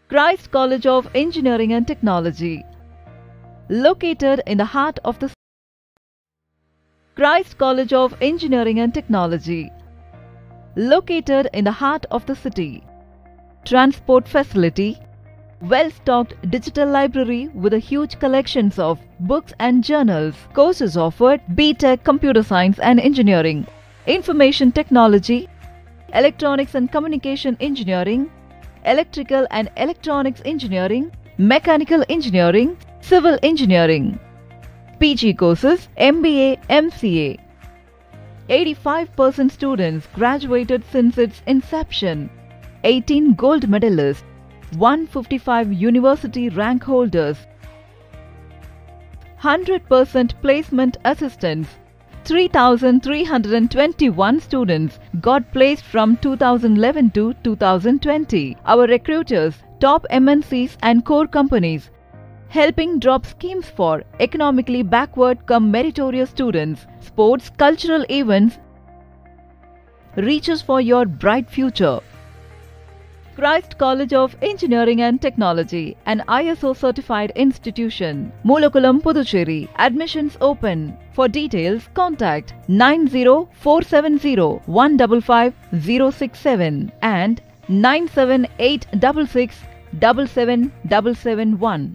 Christ College of Engineering and Technology, located in the heart of the Christ College of Engineering and Technology, located in the heart of the city. Transport facility, well-stocked digital library with a huge collections of books and journals. Courses offered: B.Tech Computer Science and Engineering, Information Technology, Electronics and Communication Engineering, Electrical and Electronics Engineering, Mechanical Engineering, Civil Engineering. PG courses: MBA, MCA. 85% students graduated since its inception. 18 gold medalists, 155 university rank holders, 100% placement assistance. 3,321 students got placed from 2011 to 2020. Our recruiters, top MNCs and core companies, helping drop schemes for economically backward cum meritorious students, sports, cultural events, reaches for your bright future. Christ College of Engineering and Technology, an ISO certified institution. Mulakulam, Puducherry. Admissions open. For details, contact 9047015567 and 97866 77771.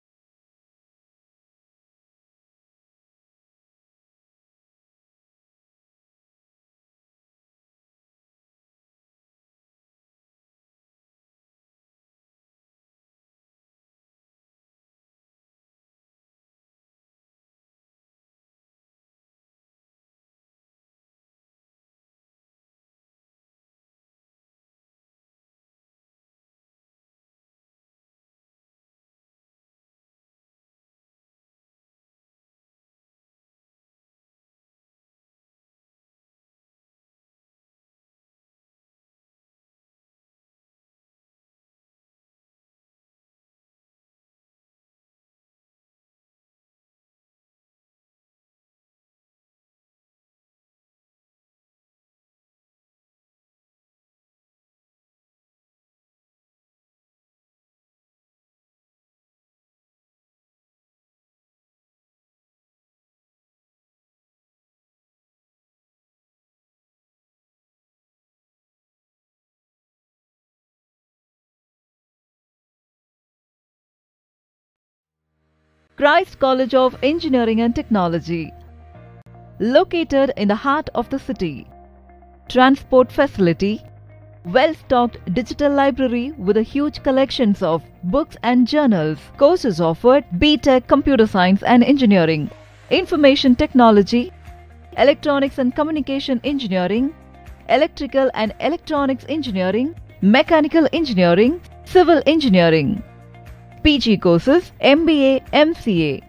Christ College of Engineering and Technology, located in the heart of the city. Transport facility, well-stocked digital library with a huge collections of books and journals. Courses offered: B.Tech Computer Science and Engineering, Information Technology, Electronics and Communication Engineering, Electrical and Electronics Engineering, Mechanical Engineering, Civil Engineering. PG courses: MBA, MCA.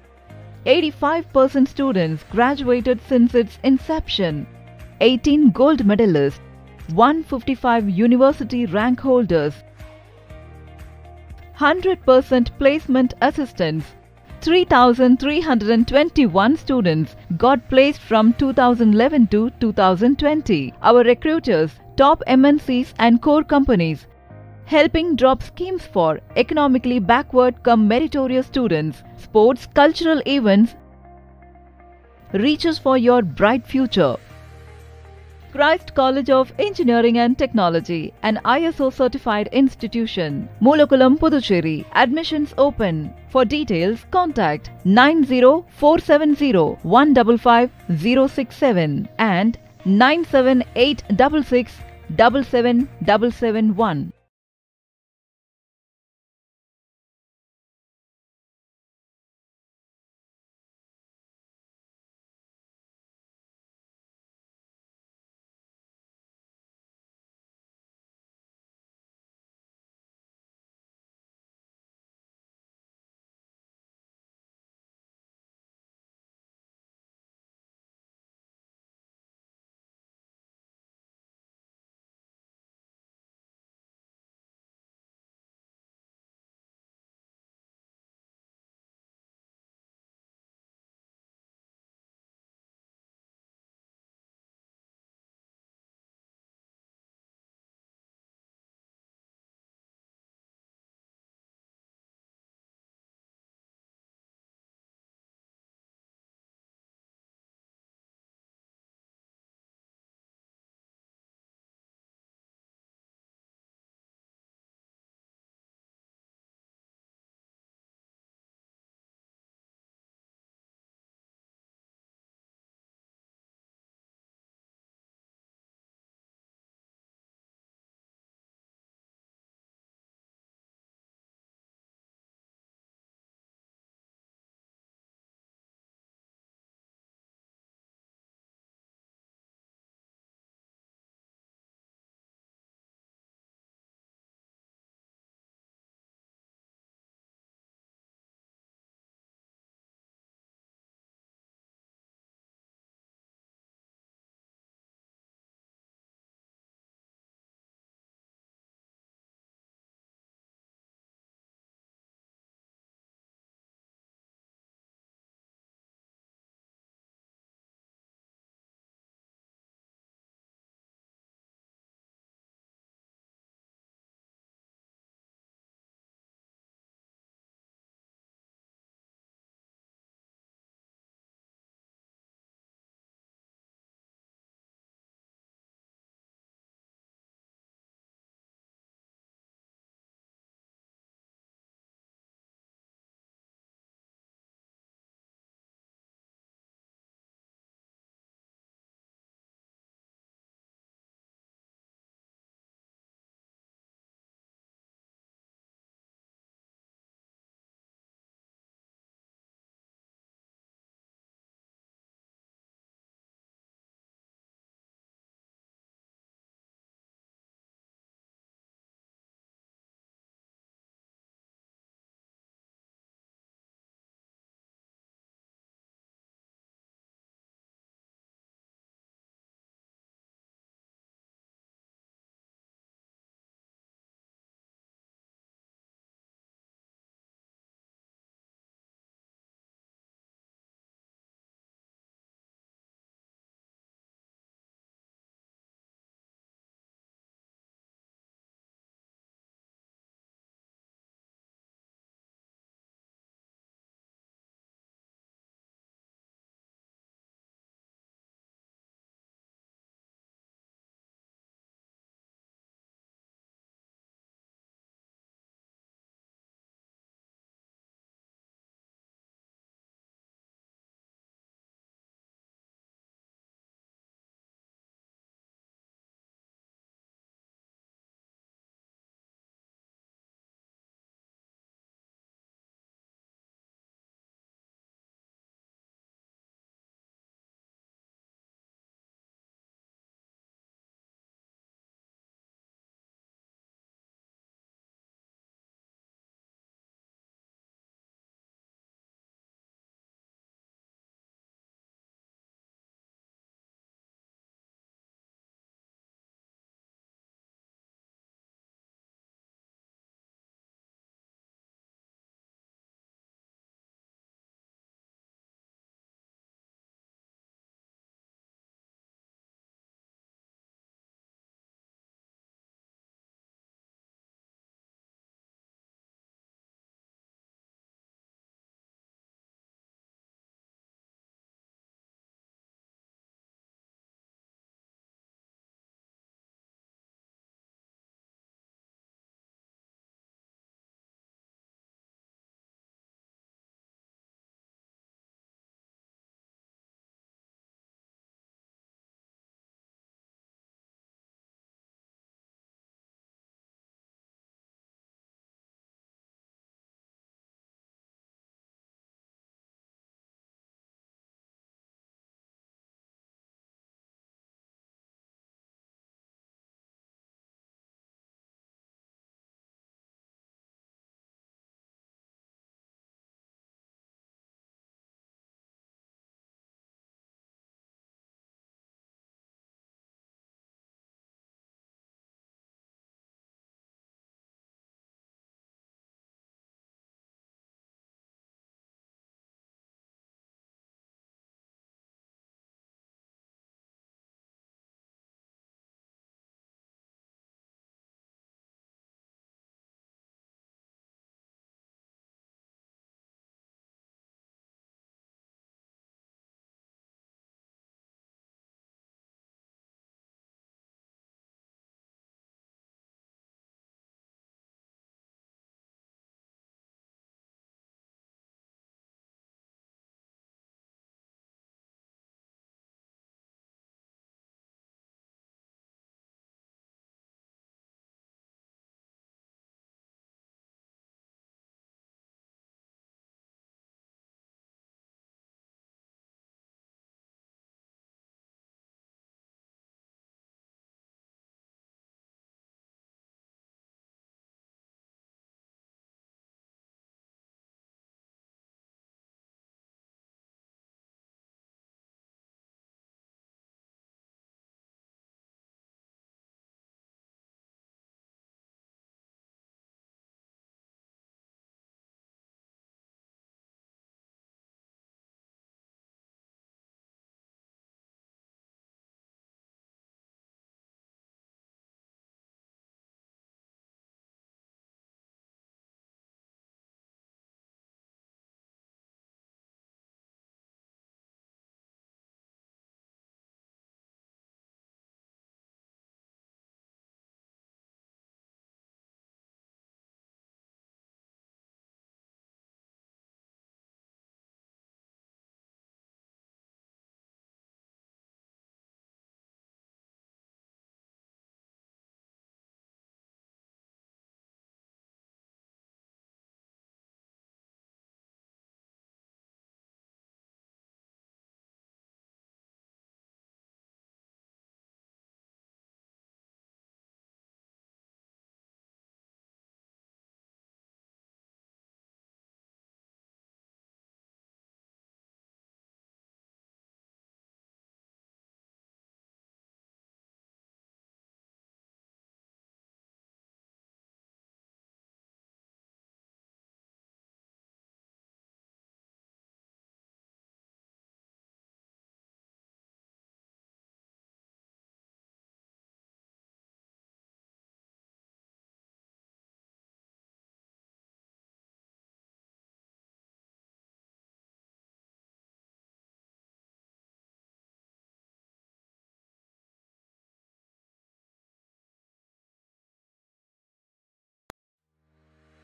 85% students graduated since its inception. 18 gold medalists, 155 university rank holders, 100% placement assistance. 3,321 students got placed from 2011 to 2020. Our recruiters, top MNCs and core companies, helping drop schemes for economically backward cum meritorious students, sports, cultural events, reaches for your bright future. Christ College of Engineering and Technology, an ISO certified institution. Mulakulam, Puducherry. Admissions open. For details, contact 9047015567 and 97866 77771.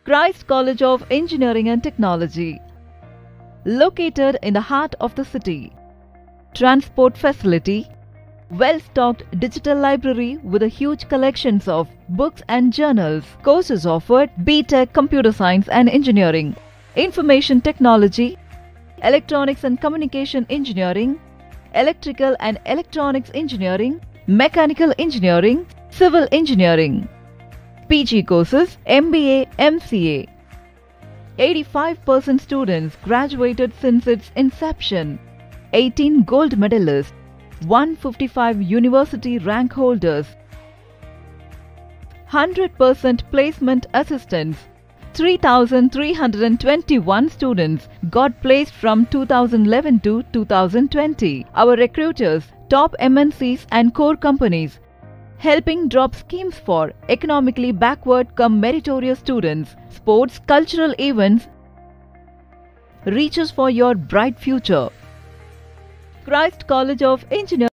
Christ College of Engineering and Technology, located in the heart of the city. Transport facility, well-stocked digital library with a huge collections of books and journals. Courses offered: B.Tech Computer Science and Engineering, Information Technology, Electronics and Communication Engineering, Electrical and Electronics Engineering, Mechanical Engineering, Civil Engineering. PG courses: MBA, MCA. 85% students graduated since its inception. 18 gold medalists, 155 university rank holders, 100% placement assistance. 3,321 students got placed from 2011 to 2020. Our recruiters, top MNCs and core companies, helping drop schemes for economically backward come meritorious students, sports, cultural events, reaches for your bright future. Christ College of Engineering.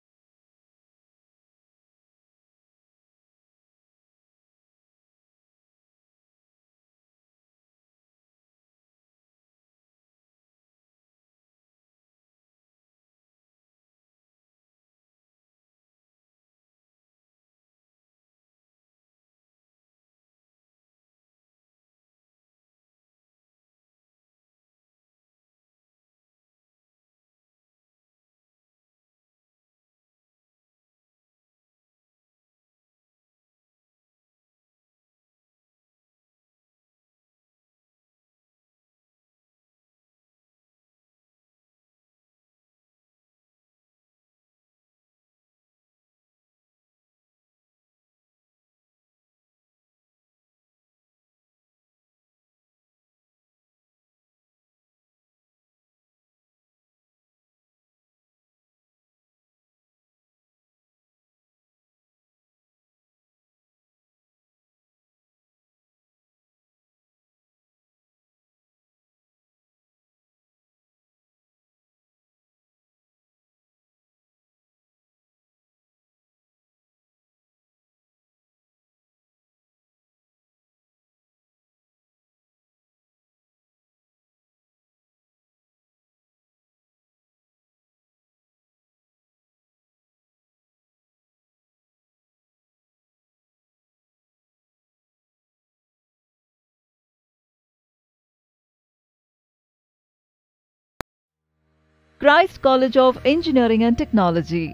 Christ College of Engineering and Technology,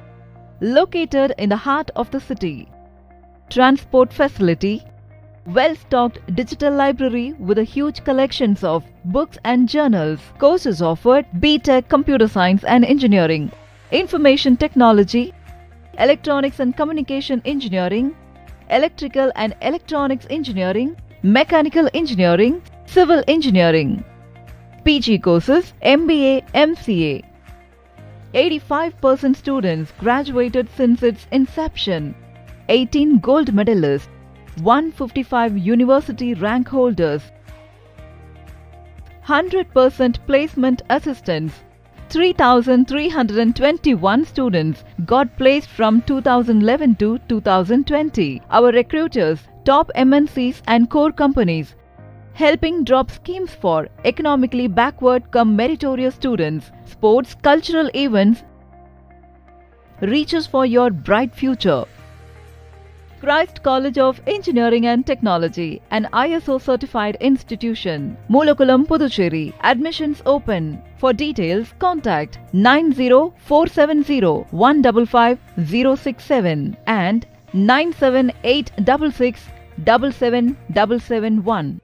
located in the heart of the city. Transport facility, well-stocked digital library with a huge collections of books and journals. Courses offered: B.Tech Computer Science and Engineering, Information Technology, Electronics and Communication Engineering, Electrical and Electronics Engineering, Mechanical Engineering, Civil Engineering. PG courses: MBA, MCA. 85% students graduated since its inception. 18 gold medalists, 155 university rank holders, 100% placement assistance. 3,321 students got placed from 2011 to 2020. Our recruiters, top MNCs and core companies, helping drop schemes for economically backward come meritorious students, sports, cultural events, reaches for your bright future. Christ College of Engineering and Technology, an ISO certified institution. Mulakulam, Puducherry. Admissions open. For details, contact 9047015567 and 9786677771.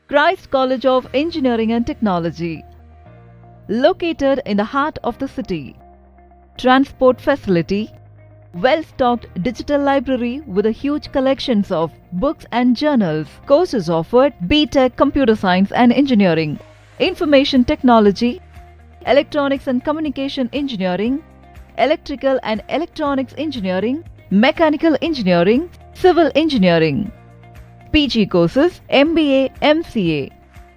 Christ College of Engineering and Technology, located in the heart of the city. Transport facility, well-stocked digital library with a huge collections of books and journals. Courses offered: B.Tech Computer Science and Engineering, Information Technology, Electronics and Communication Engineering, Electrical and Electronics Engineering, Mechanical Engineering, Civil Engineering. PG courses: MBA, MCA.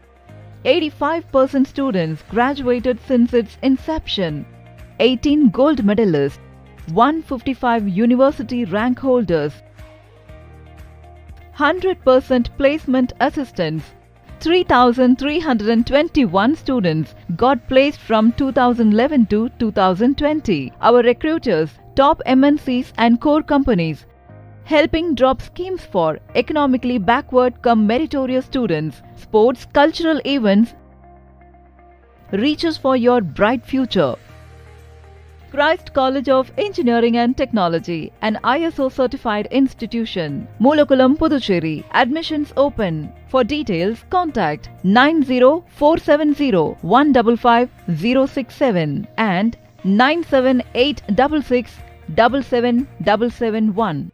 85% students graduated since its inception. 18 gold medalists, 155 university rank holders, 100% placement assistance. 3,321 students got placed from 2011 to 2020. Our recruiters, top MNCs and core companies, helping drop schemes for economically backward cum meritorious students, sports, cultural events, reaches for your bright future. Christ College of Engineering and Technology, an ISO certified institution. Mulakulam, Puducherry. Admissions open. For details, contact 90-470-155-067 and 97866-77771.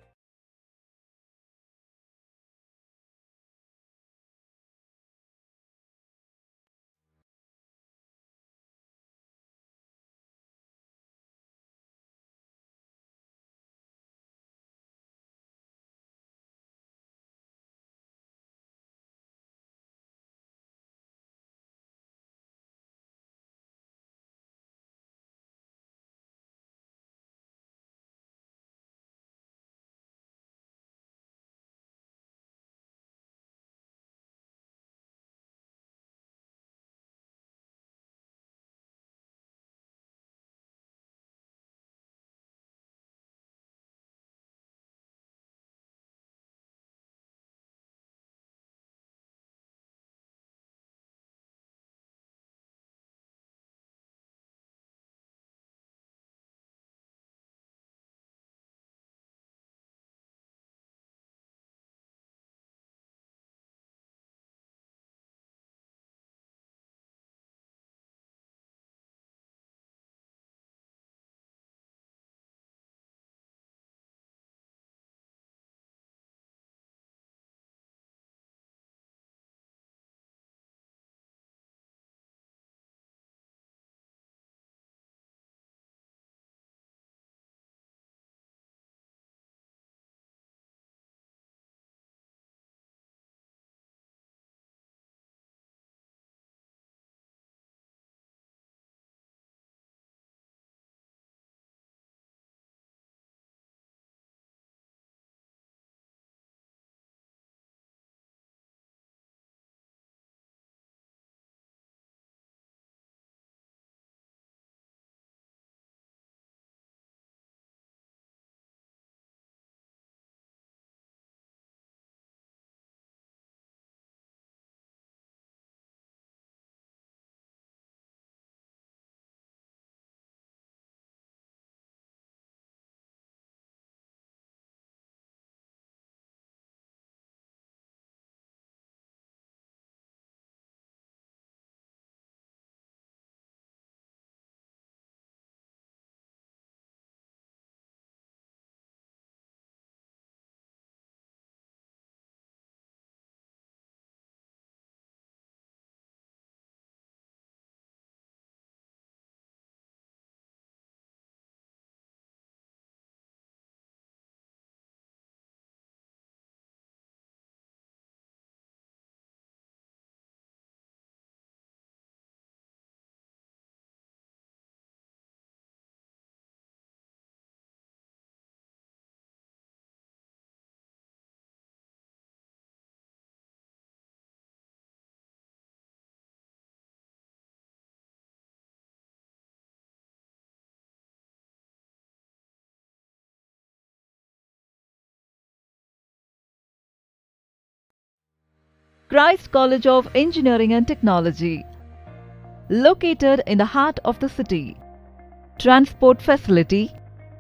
Christ College of Engineering and Technology, located in the heart of the city. Transport facility,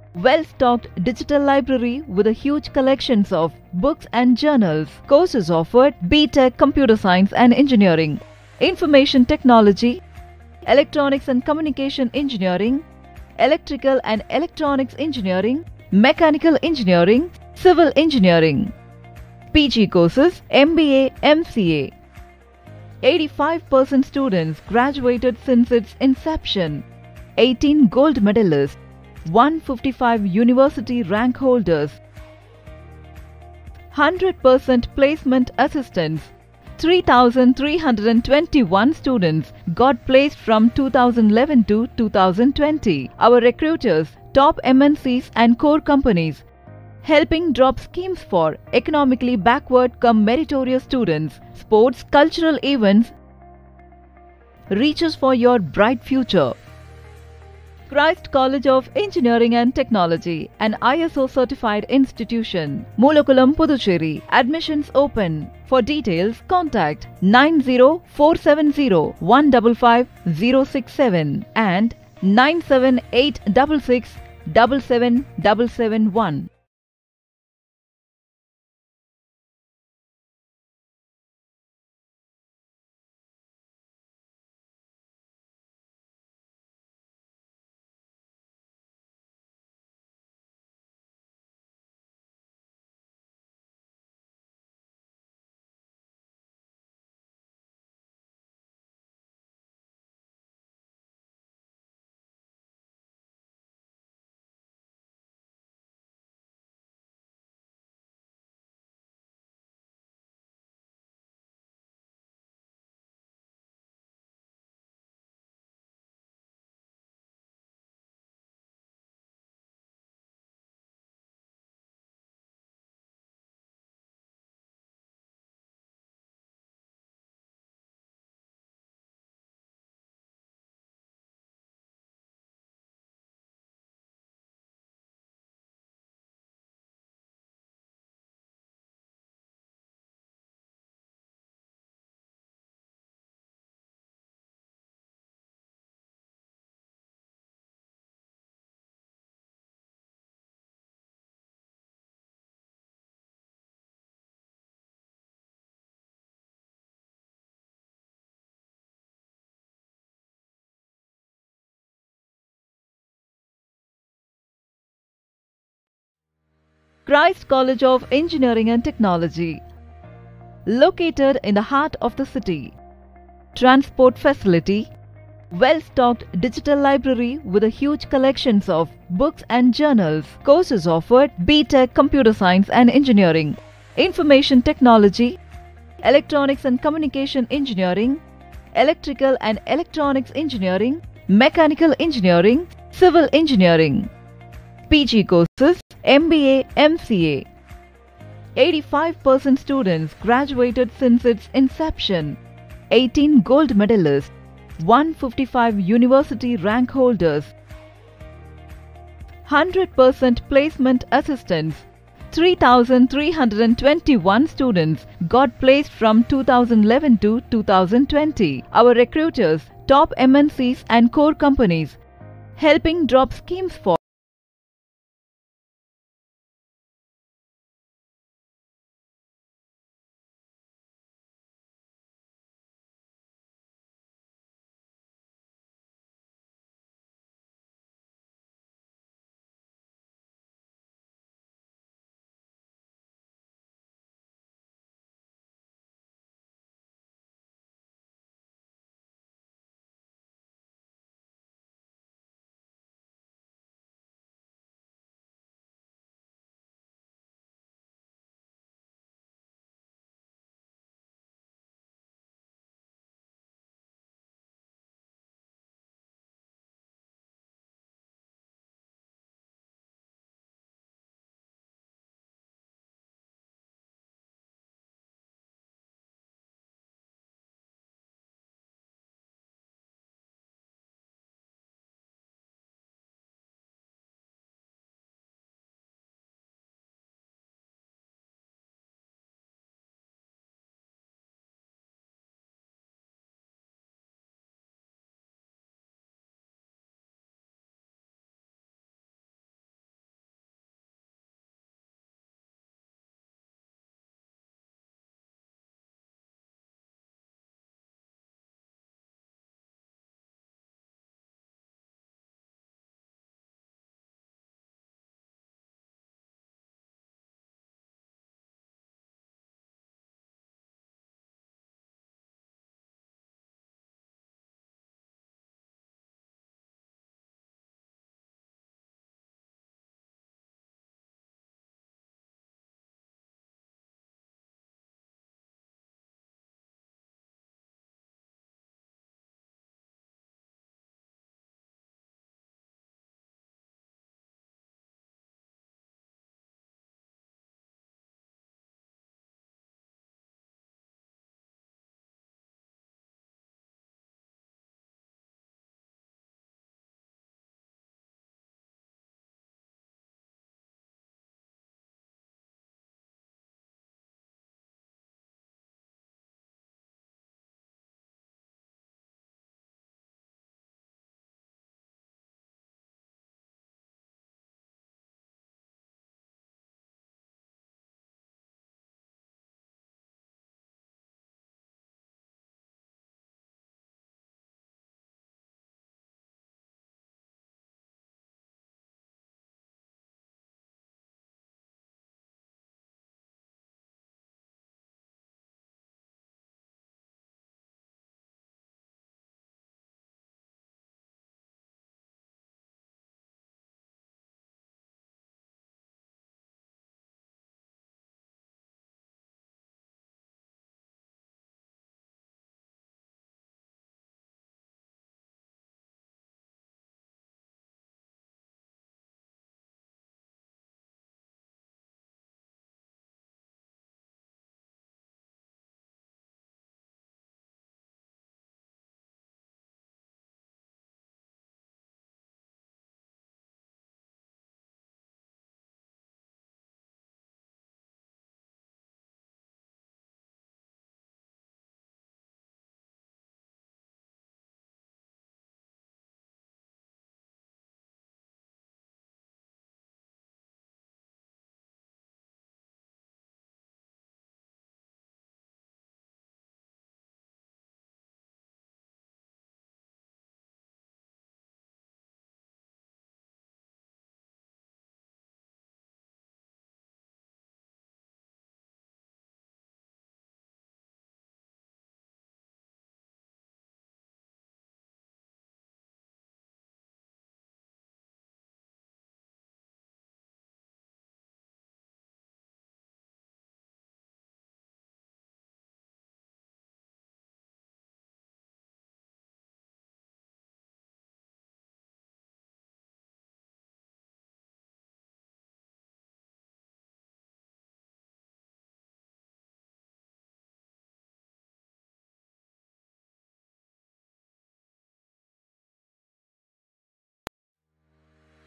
Well-stocked digital library with a huge collections of books and journals. Courses offered: B.Tech Computer Science and Engineering, Information Technology, Electronics and Communication Engineering, Electrical and Electronics Engineering, Mechanical Engineering, Civil Engineering. PG courses: MBA, MCA. 85% students graduated since its inception. 18 gold medalists, 155 university rank holders, 100% placement assistance. 3,321 students got placed from 2011 to 2020. Our recruiters, top MNCs and core companies, helping drop schemes for economically backward come meritorious students, sports, cultural events, reaches for your bright future. Christ College of Engineering and Technology, an ISO certified institution. Mulakulam, Puducherry. Admissions open. For details, contact 9047015567 and 97866 Christ College of Engineering and Technology, located in the heart of the city. Transport facility, well-stocked digital library with a huge collections of books and journals. Courses offered: B.Tech Computer Science and Engineering, Information Technology, Electronics and Communication Engineering, Electrical and Electronics Engineering, Mechanical Engineering, Civil Engineering. PG courses: MBA, MCA. 85% students graduated since its inception. 18 gold medalists, 155 university rank holders, 100% placement assistance. 3,321 students got placed from 2011 to 2020. Our recruiters, top MNCs and core companies, helping drop schemes for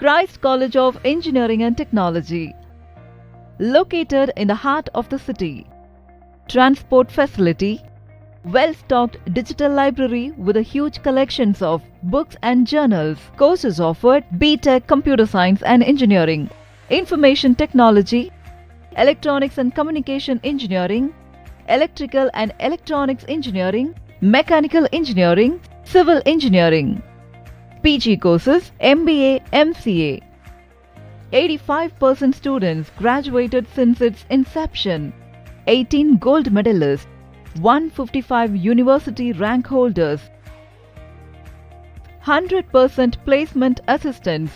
Christ College of Engineering and Technology, located in the heart of the city. Transport facility, well-stocked digital library with a huge collections of books and journals. Courses offered: B.Tech Computer Science and Engineering, Information Technology, Electronics and Communication Engineering, Electrical and Electronics Engineering, Mechanical Engineering, Civil Engineering. PG courses: MBA, MCA. 85% students graduated since its inception. 18 gold medalists, 155 university rank holders, 100% placement assistance.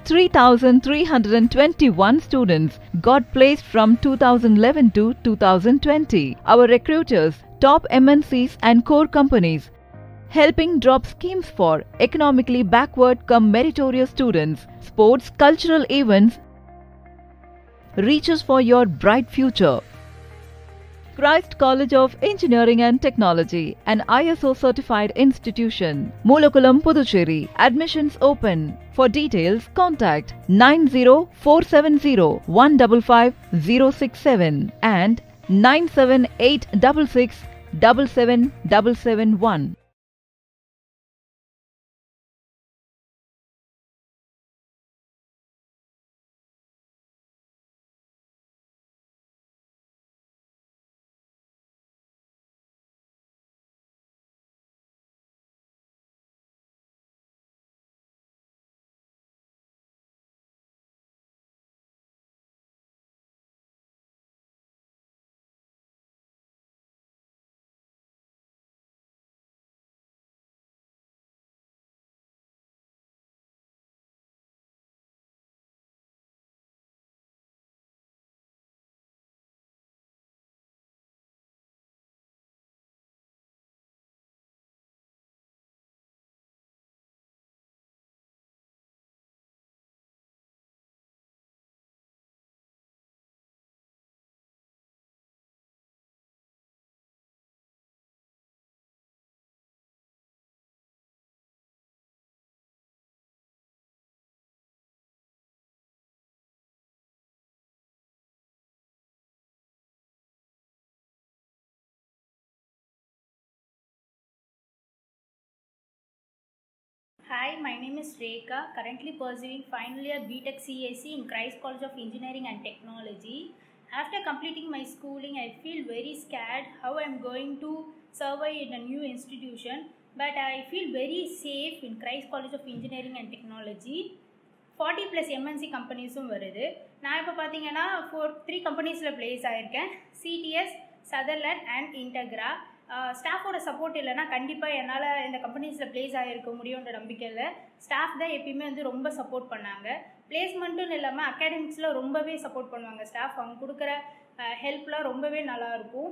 3,321 students got placed from 2011 to 2020. Our recruiters, top MNCs and core companies, helping drop schemes for economically backward cum meritorious students, sports, cultural events, reaches for your bright future. Christ College of Engineering and Technology, an ISO certified institution. Mulakulam, Puducherry. Admissions open. For details, contact 90-470-155-067 and 97866-77771. Hi, my name is Rekha, currently pursuing final year B.Tech CAC in Christ College of Engineering and Technology. After completing my schooling, I feel very scared how I am going to survive in a new institution, but I feel very safe in Christ College of Engineering and Technology. 40 + MNC கம்பெனிஸும் வருது. நான் இப்போ பார்த்தீங்கன்னா 3 கம்பெனிஸில் place ஆகியிருக்கேன். CTS, Sutherland and Integra. ஸ்டாஃபோட support இல்லைனா கண்டிப்பாக என்னால் இந்த கம்பெனிஸில் ப்ளேஸ் ஆகிருக்க முடியுன்ற நம்பிக்கையில் ஸ்டாஃப் தான் எப்பயுமே வந்து ரொம்ப சப்போர்ட் பண்ணாங்க. பிளேஸ்மெண்ட்டுன்னு இல்லாமல் அகாடமிக்ஸில் ரொம்பவே சப்போர்ட் பண்ணுவாங்க ஸ்டாஃப். அவங்க கொடுக்குற ஹெல்ப்லாம் ரொம்பவே நல்லாயிருக்கும்.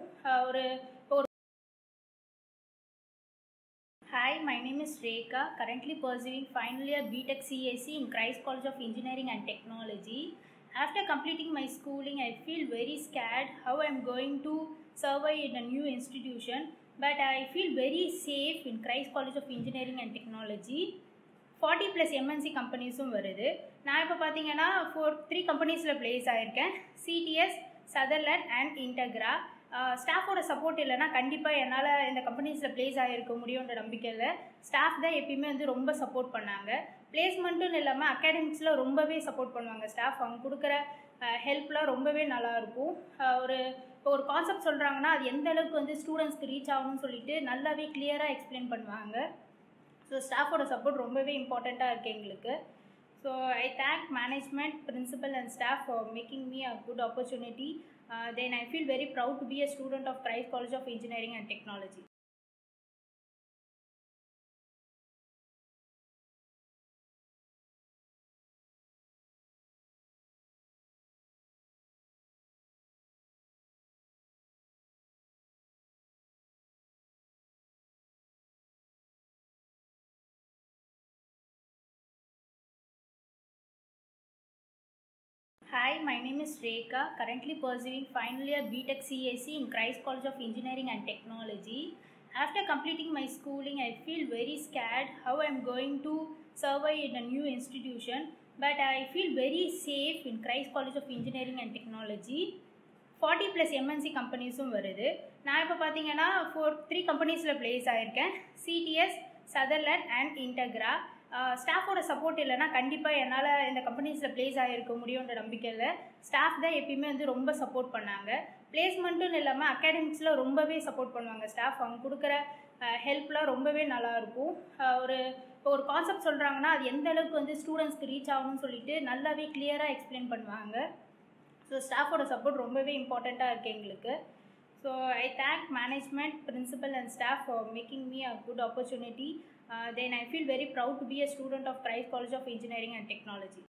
Hi, my name is Rekha, currently pursuing final year B.Tech CAC in Christ College of Engineering and Technology. After completing my schooling, I feel very scared how I am going to survive in a new institution, but I feel very safe in Christ College of Engineering and Technology. 40 + MNC கம்பெனிஸும் வருது. நான் இப்போ பார்த்தீங்கன்னா 3 கம்பெனிஸில் place ஆகியிருக்கேன். CTS, Sutherland and Integra. ஸ்டாஃபோட support இல்லைனா கண்டிப்பாக என்னால் இந்த கம்பெனிஸில் ப்ளேஸ் ஆகிருக்க முடியுன்ற நம்பிக்கையில் ஸ்டாஃப் தான் எப்பயுமே வந்து ரொம்ப சப்போர்ட் பண்ணாங்க. பிளேஸ்மெண்ட்டுன்னு இல்லாமல் அகாடமிக்ஸில் ரொம்பவே சப்போர்ட் பண்ணுவாங்க ஸ்டாஃப். அவங்க கொடுக்குற ஹெல்ப்லாம் ரொம்பவே நல்லாயிருக்கும். ஒரு கான்செப்ட் சொல்கிறாங்கன்னா அது எந்த அளவுக்கு வந்து ஸ்டூடெண்ட்ஸ்க்கு ரீச் ஆகணும்னு சொல்லிட்டு நல்லாவே கிளியராக எக்ஸ்பிளைன் பண்ணுவாங்க. ஸோ ஸ்டாஃபோட சப்போர்ட் ரொம்பவே இம்பார்ட்டண்ட்டாக இருக்குது எங்களுக்கு. So I thank management, principal and staff for making me a good opportunity. Then I feel very proud to be a student of Christ College of Engineering and Technology. Hi, my name is Rekha, currently pursuing final year B.Tech CAC in Christ College of Engineering and Technology. After completing my schooling, I feel very scared how I am going to survive in a new institution, but I feel very safe in Christ College of Engineering and Technology. 40+ MNC கம்பெனிஸும் வருது. நான் இப்போ பார்த்தீங்கன்னா 3 கம்பெனிஸில் place ஆகியிருக்கேன். CTS, Sutherland and Integra. ஸ்டாஃபோட support இல்லைனா கண்டிப்பாக என்னால் இந்த கம்பெனிஸில் ப்ளேஸ் ஆகிருக்க முடியுன்ற நம்பிக்கையில் ஸ்டாஃப் தான் எப்பயுமே வந்து ரொம்ப சப்போர்ட் பண்ணாங்க. பிளேஸ்மெண்ட்டுன்னு இல்லாமல் அகாடமிக்ஸில் ரொம்பவே சப்போர்ட் பண்ணுவாங்க ஸ்டாஃப். அவங்க கொடுக்குற ஹெல்ப்லாம் ரொம்பவே நல்லாயிருக்கும். ஒரு கான்செப்ட் சொல்கிறாங்கன்னா அது எந்த அளவுக்கு வந்து ஸ்டூடெண்ட்ஸ்க்கு ரீச் ஆகணும்னு சொல்லிட்டு நல்லாவே கிளியராக எக்ஸ்பிளைன் பண்ணுவாங்க. ஸோ ஸ்டாஃபோட சப்போர்ட் ரொம்பவே இம்பார்ட்டண்ட்டாக இருக்குது எங்களுக்கு. So I thank management, principal and staff for making me a good opportunity. Then I feel very proud to be a student of Christ College of Engineering and Technology.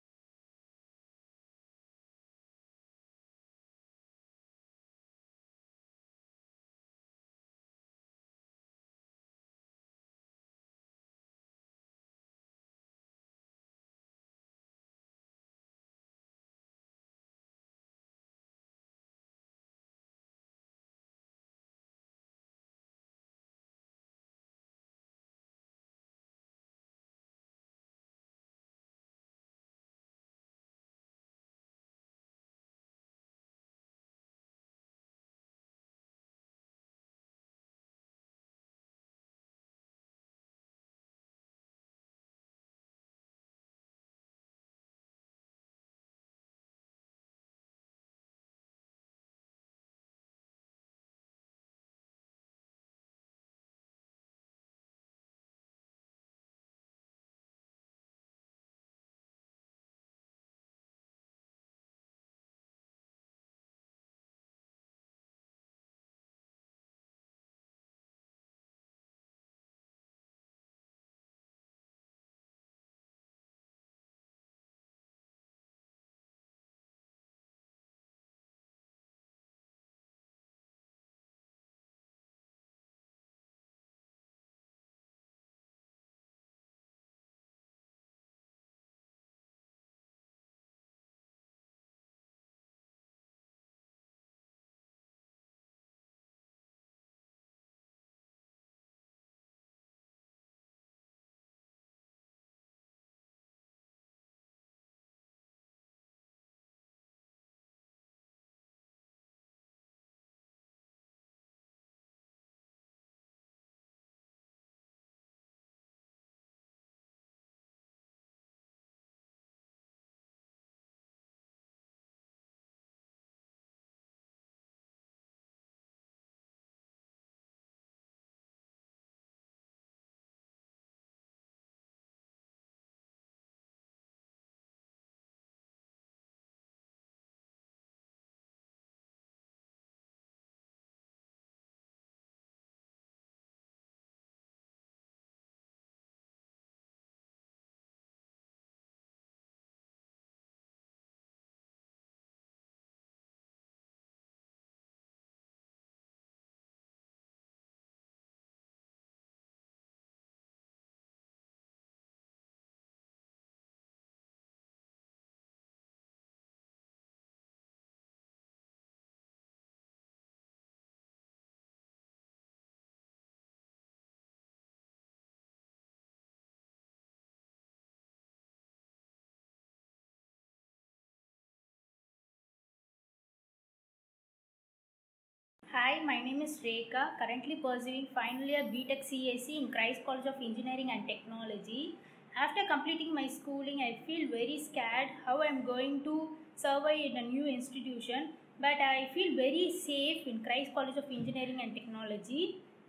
Hi, my name is Rekha, currently pursuing final year BTech CAC in Christ College of Engineering and Technology. After completing my schooling, I feel very scared how I am going to survive in a new institution, but I feel very safe in Christ College of Engineering and Technology.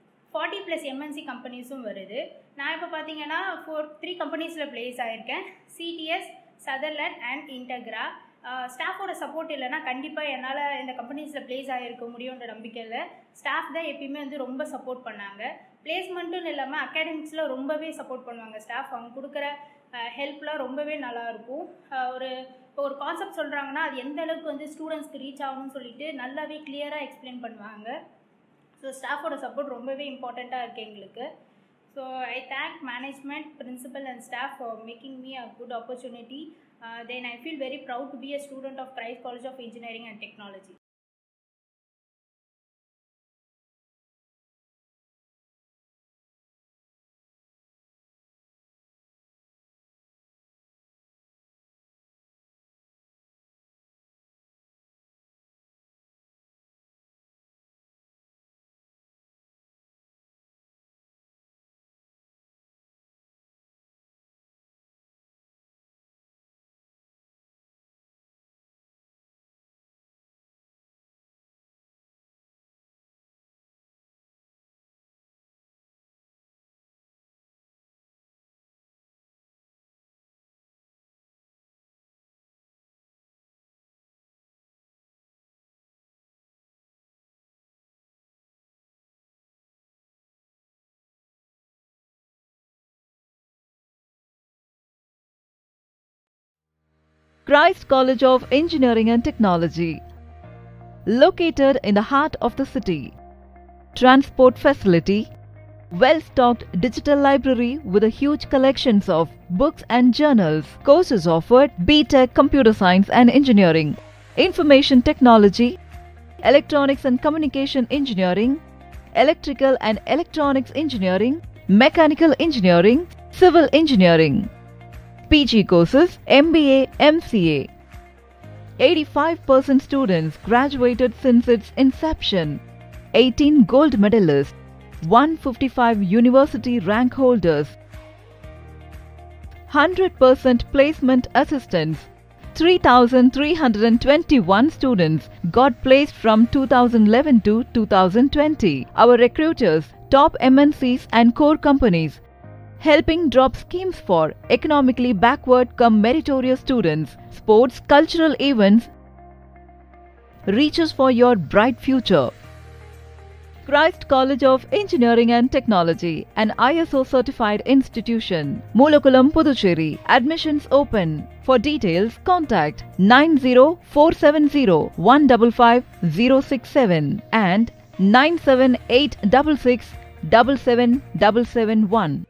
40+ MNC கம்பெனிஸும் வருது. நான் இப்போ பார்த்தீங்கன்னா 3 கம்பெனிஸில் place ஆகியிருக்கேன். CTS, Sutherland and Integra. ஸ்டாஃபோட support இல்லைனா கண்டிப்பாக என்னால் இந்த கம்பெனிஸில் ப்ளேஸ் ஆகிருக்க முடியுன்ற நம்பிக்கையில் ஸ்டாஃப் தான் எப்பயுமே வந்து ரொம்ப சப்போர்ட் பண்ணாங்க. பிளேஸ்மெண்ட்டுன்னு இல்லாமல் அகாடமிக்ஸில் ரொம்பவே சப்போர்ட் பண்ணுவாங்க ஸ்டாஃப். அவங்க கொடுக்குற ஹெல்ப்லாம் ரொம்பவே நல்லாயிருக்கும். ஒரு கான்செப்ட் சொல்கிறாங்கன்னா அது எந்த அளவுக்கு வந்து ஸ்டூடெண்ட்ஸ்க்கு ரீச் ஆகணும்னு சொல்லிட்டு நல்லாவே கிளியராக எக்ஸ்பிளைன் பண்ணுவாங்க. ஸோ ஸ்டாஃபோட சப்போர்ட் ரொம்பவே இம்பார்ட்டண்ட்டாக இருக்குது எங்களுக்கு. So I thank management, principal and staff for making me a good opportunity. Then I feel very proud to be a student of Christ College of Engineering and Technology. Christ College of Engineering and Technology, located in the heart of the city. Transport facility, well-stocked digital library with a huge collections of books and journals. Courses offered: B.Tech Computer Science and Engineering, Information Technology, Electronics and Communication Engineering, Electrical and Electronics Engineering, Mechanical Engineering, Civil Engineering. PG courses: MBA, MCA. 85% students graduated since its inception. 18 gold medalists, 155 university rank holders, 100% placement assistance. 3,321 students got placed from 2011 to 2020. Our recruiters, top MNCs and core companies, helping drop schemes for economically backward cum meritorious students, sports, cultural events, reaches for your bright future. Christ College of Engineering and Technology, an ISO certified institution. Mulakulam, Puducherry. Admissions open. For details, contact 90-470-155-067 and 97866-77771.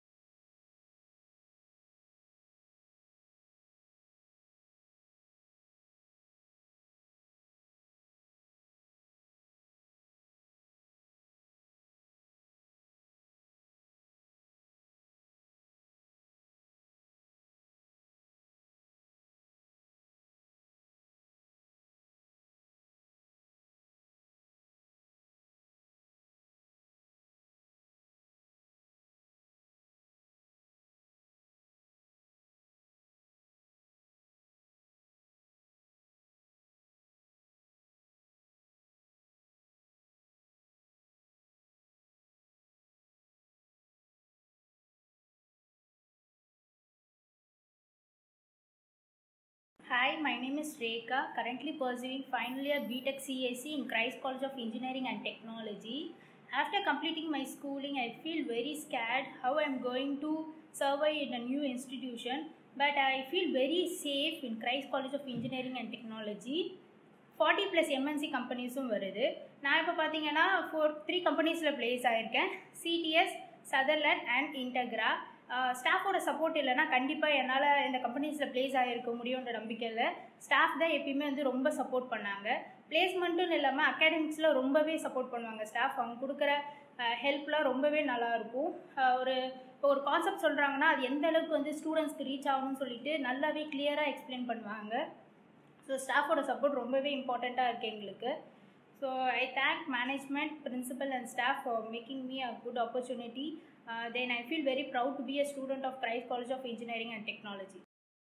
Hi, my name is Rekha, currently pursuing final year B.Tech CAC in Christ College of Engineering and Technology. After completing my schooling, I feel very scared how I am going to survive in a new institution, but I feel very safe in Christ College of Engineering and Technology. 40 plus MNC கம்பெனிஸும் வருது. நான் இப்போ பார்த்தீங்கன்னா 3 கம்பெனிஸில் place ஆகியிருக்கேன்: CTS, Sutherland and Integra. ஸ்டாஃபோட support இல்லைனா கண்டிப்பாக என்னால் இந்த கம்பெனிஸில் ப்ளேஸ் ஆகிருக்க முடியுன்ற நம்பிக்கையில் ஸ்டாஃப் தான் எப்பயுமே வந்து ரொம்ப சப்போர்ட் பண்ணாங்க. பிளேஸ்மெண்ட்டுன்னு இல்லாமல் அகாடமிக்ஸில் ரொம்பவே சப்போர்ட் பண்ணுவாங்க ஸ்டாஃப். அவங்க கொடுக்குற ஹெல்ப்லாம் ரொம்பவே நல்லாயிருக்கும். இப்போ ஒரு கான்செப்ட் சொல்கிறாங்கன்னா அது எந்த அளவுக்கு வந்து ஸ்டூடெண்ட்ஸ்க்கு ரீச் ஆகணும்னு சொல்லிட்டு நல்லாவே கிளியராக எக்ஸ்பிளைன் பண்ணுவாங்க. ஸோ ஸ்டாஃபோட சப்போர்ட் ரொம்பவே இம்பார்ட்டண்ட்டாக இருக்குது எங்களுக்கு. So I thank management, principal and staff for making me a good opportunity. Then I feel very proud to be a student of Christ College of Engineering and Technology.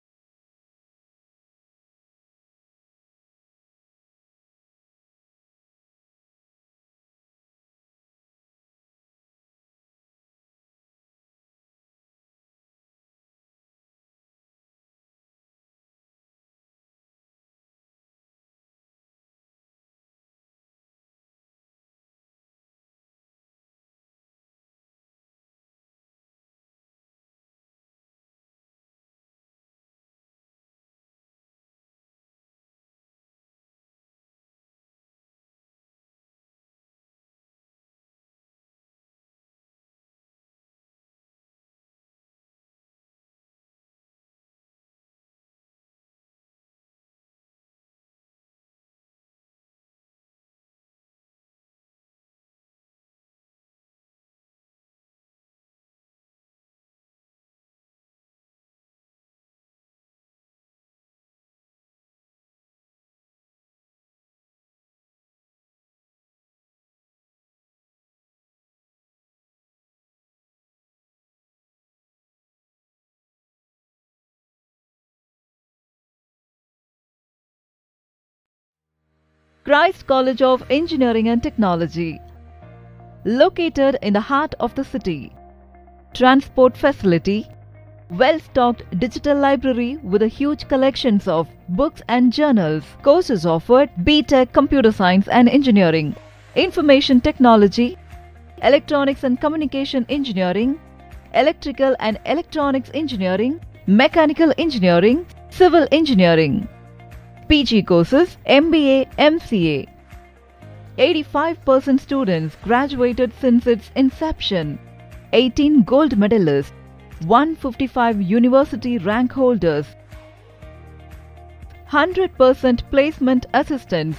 Christ College of Engineering and Technology, located in the heart of the city. Transport facility, well-stocked digital library with a huge collections of books and journals. Courses offered: B.Tech Computer Science and Engineering, Information Technology, Electronics and Communication Engineering, Electrical and Electronics Engineering, Mechanical Engineering, Civil Engineering. PG courses MBA, MCA. 85% students graduated since its inception. 18 gold medalists. 155 university rank holders. 100% placement assistance.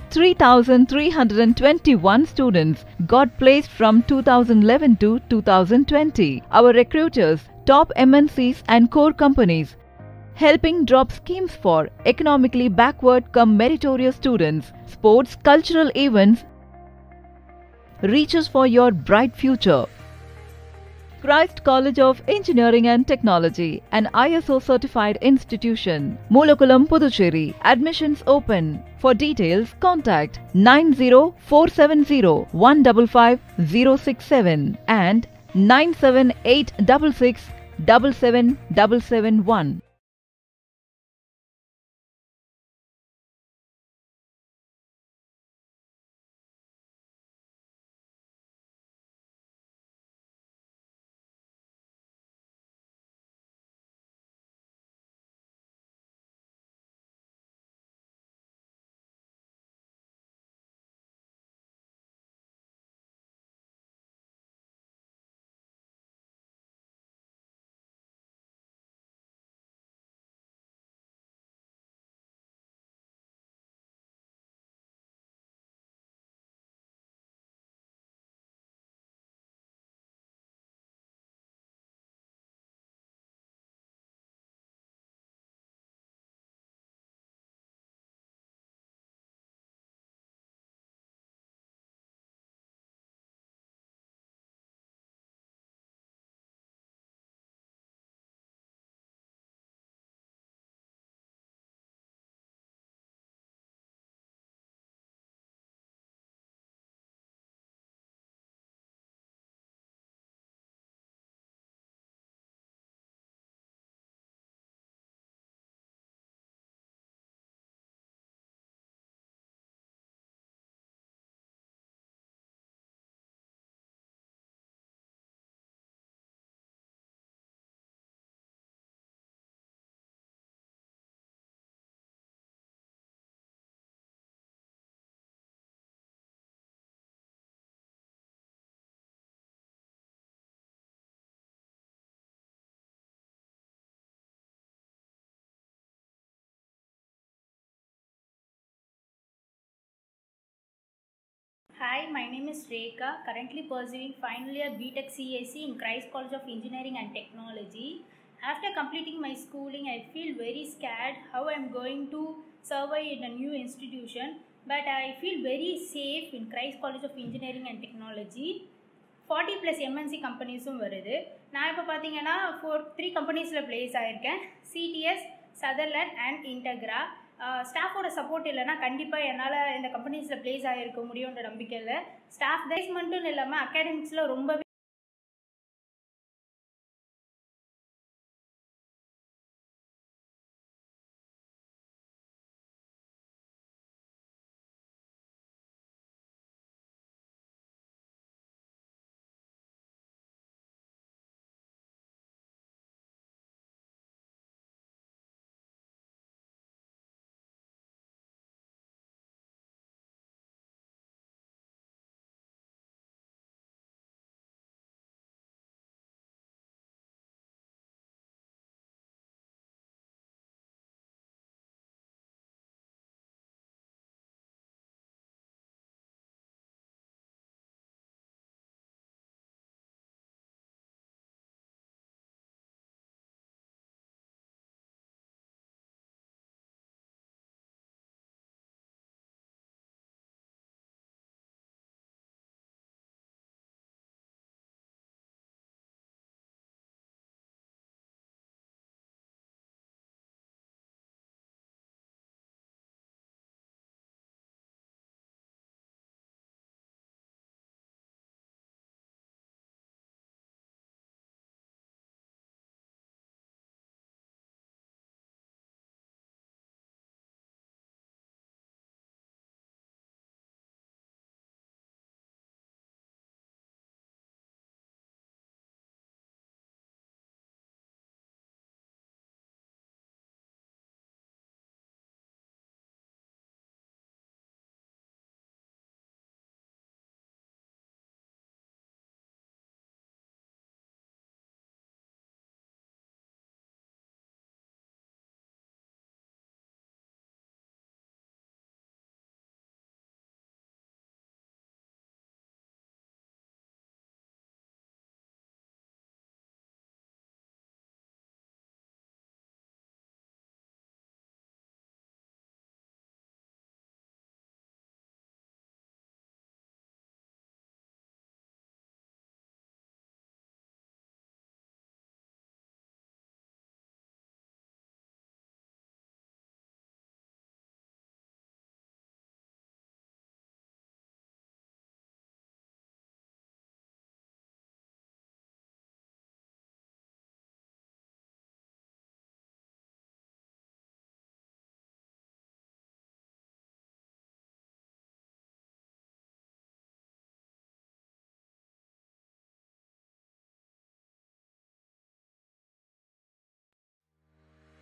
3,321 students got placed from 2011 to 2020. Our recruiters, top MNCs and core companies, helping drop schemes for economically backward cum meritorious students, sports, cultural events, reaches for your bright future. Christ College of Engineering and Technology, an ISO certified institution. Mulakulam, Puducherry. Admissions open. For details, contact 9047015567 and 9786677771. Hi, my name is Rekha, currently pursuing final year BTech CAC in Christ College of Engineering and Technology. After completing my schooling, I feel very scared how I am going to survive in a new institution, but I feel very safe in Christ College of Engineering and Technology. 40 plus MNC கம்பெனிஸும் வருது. நான் இப்போ பார்த்தீங்கன்னா three கம்பெனிஸில் place ஆகியிருக்கேன். CTS, Sutherland and Integra. ஸ்டாஃபோட support இல்லைனா கண்டிப்பாக என்னால் இந்த கம்பெனிஸில் ப்ளேஸ் ஆகிருக்க முடியுன்ற நம்பிக்கையில் ஸ்டாஃப் பிளேஸ்மெண்ட்டும் இல்லாமல் அகாடமிக்ஸில் ரொம்பவே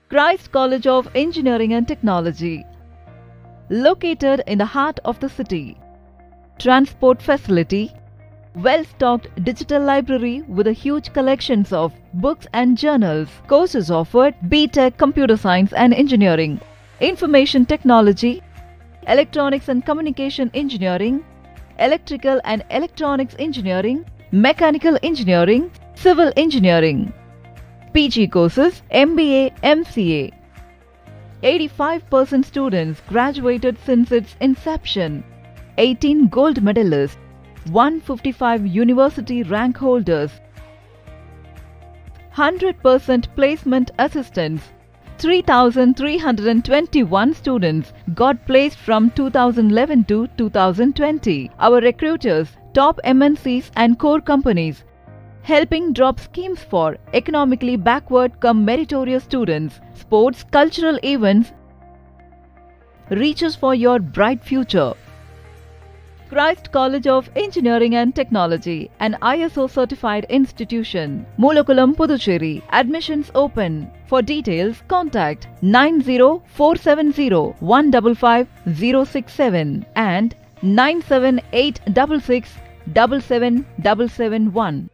Christ College of Engineering and Technology, located in the heart of the city. Transport facility, well-stocked digital library with a huge collections of books and journals. Courses offered: B.Tech Computer Science and Engineering, Information Technology, Electronics and Communication Engineering, Electrical and Electronics Engineering, Mechanical Engineering, Civil Engineering. PG courses: MBA, MCA. 85% students graduated since its inception. 18 gold medalists, 155 university rank holders, 100% placement assistance. 3,321 students got placed from 2011 to 2020. Our recruiters, top MNCs and core companies, helping drop schemes for economically backward cum meritorious students, sports, cultural events, reaches for your bright future. Christ College of Engineering and Technology, an ISO certified institution. Mulakulam, Puducherry. Admissions open. For details, contact 90-470-155-067 and 9786677771.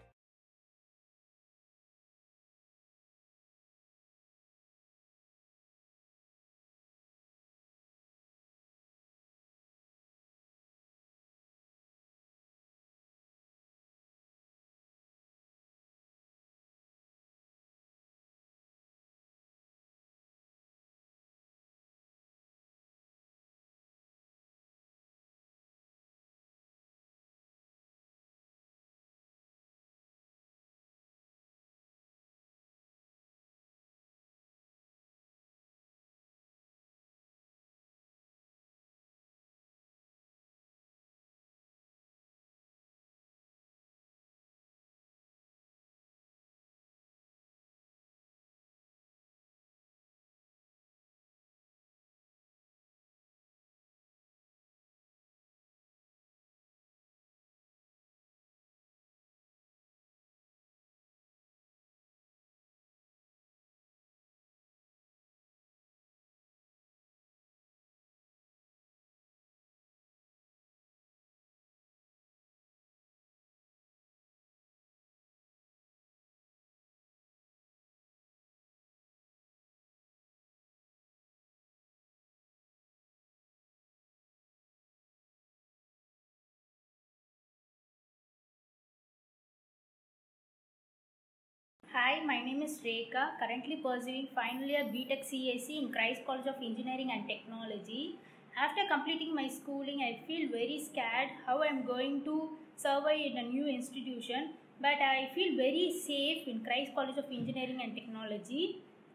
Hi, my name is Rekha, currently pursuing final year B.Tech CAC in Christ College of Engineering and Technology. After completing my schooling, I feel very scared how I am going to survive in a new institution, but I feel very safe in Christ College of Engineering and Technology.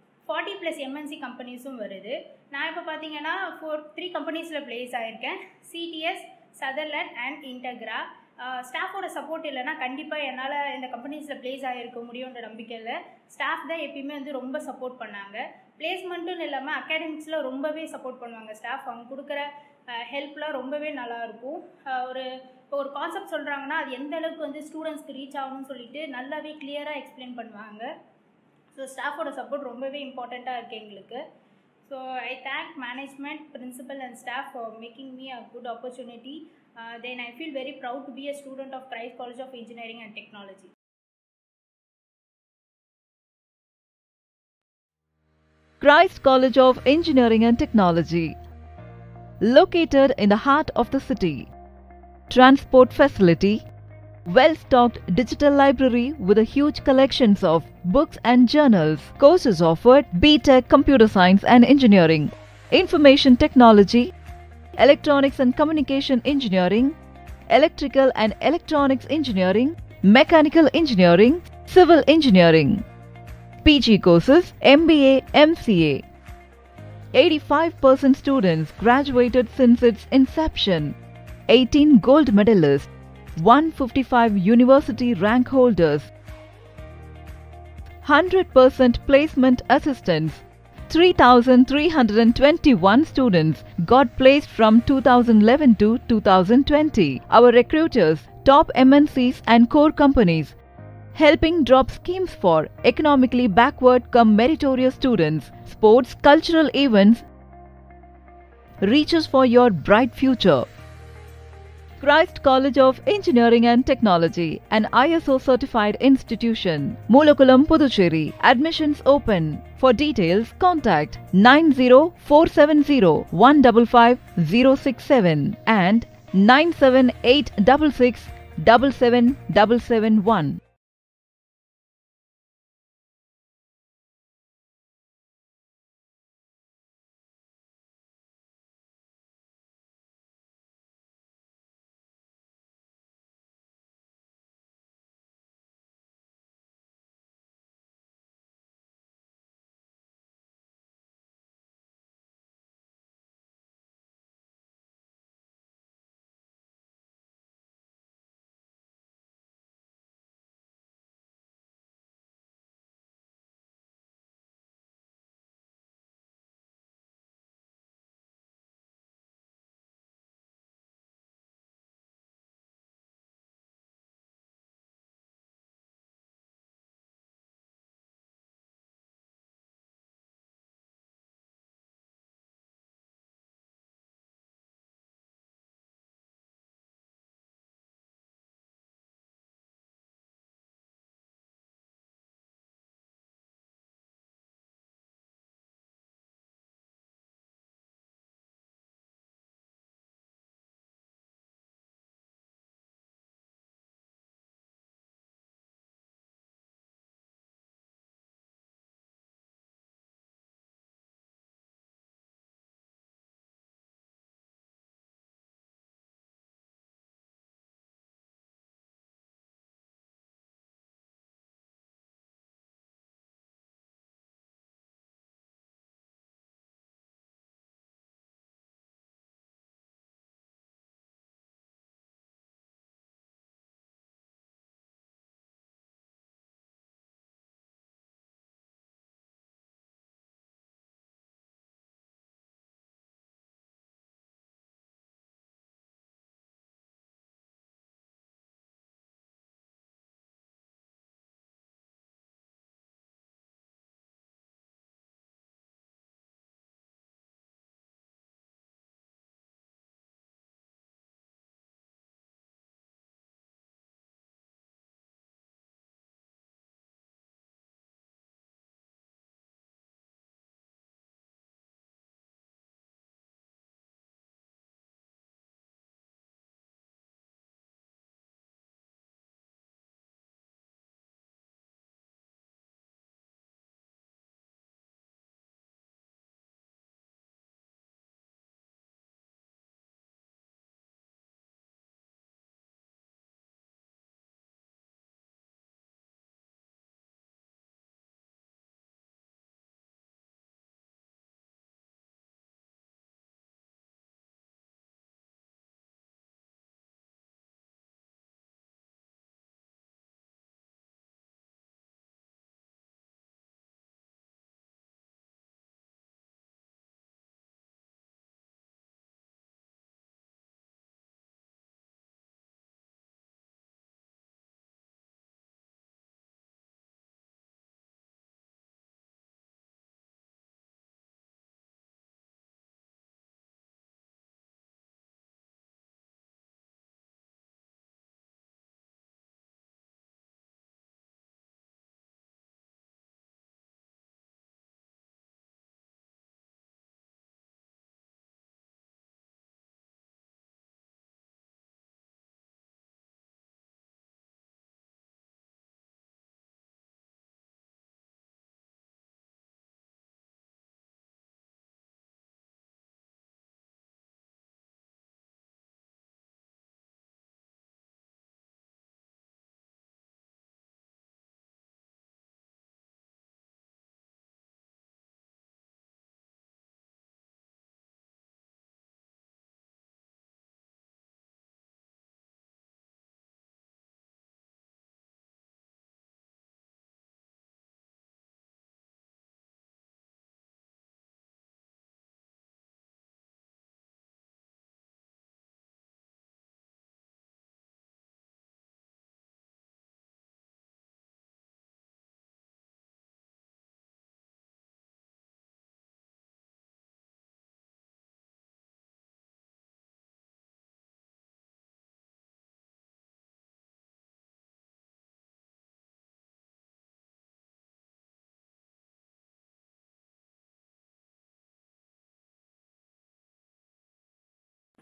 40+ MNC கம்பெனிஸும் வருது. நான் இப்போ பார்த்தீங்கன்னா 3 கம்பெனிஸில் place ஆகியிருக்கேன். CTS, Sutherland and Integra. ஸ்டாஃபோட support இல்லைனா கண்டிப்பாக என்னால் இந்த கம்பெனிஸில் ப்ளேஸ் ஆகிருக்க முடியுன்ற நம்பிக்கையில் ஸ்டாஃப் தான் எப்பயுமே வந்து ரொம்ப சப்போர்ட் பண்ணாங்க. பிளேஸ்மெண்ட்டுன்னு இல்லாமல் அகாடமிக்ஸில் ரொம்பவே சப்போர்ட் பண்ணுவாங்க ஸ்டாஃப். அவங்க கொடுக்குற ஹெல்ப்லாம் ரொம்பவே நல்லாயிருக்கும். இப்போ ஒரு கான்செப்ட் சொல்கிறாங்கன்னா அது எந்த அளவுக்கு வந்து ஸ்டூடெண்ட்ஸ்க்கு ரீச் ஆகணும்னு சொல்லிட்டு நல்லாவே கிளியராக எக்ஸ்பிளைன் பண்ணுவாங்க. ஸோ ஸ்டாஃபோட சப்போர்ட் ரொம்பவே இம்பார்ட்டண்ட்டாக இருக்குது எங்களுக்கு. So I thank management, principal and staff for making me a good opportunity. Then I feel very proud to be a student of Christ College of Engineering and Technology. Christ College of Engineering and Technology, located in the heart of the city. Transport facility, well-stocked digital library with a huge collections of books and journals. Courses offered: B.Tech Computer Science and Engineering, Information Technology, Electronics and Communication Engineering, Electrical and Electronics Engineering, Mechanical Engineering, Civil Engineering. PG courses: MBA, MCA. 85% students graduated since its inception. 18 gold medalists, 155 university rank holders, 100% placement assistance. 3,321 students got placed from 2011 to 2020. Our recruiters, top MNCs and core companies, helping drop schemes for economically backward cum meritorious students, sports, cultural events, reaches for your bright future. Christ College of Engineering and Technology, an ISO certified institution. Mulakulam, Puducherry. Admissions open. For details, contact 9047015567 and 9786677771.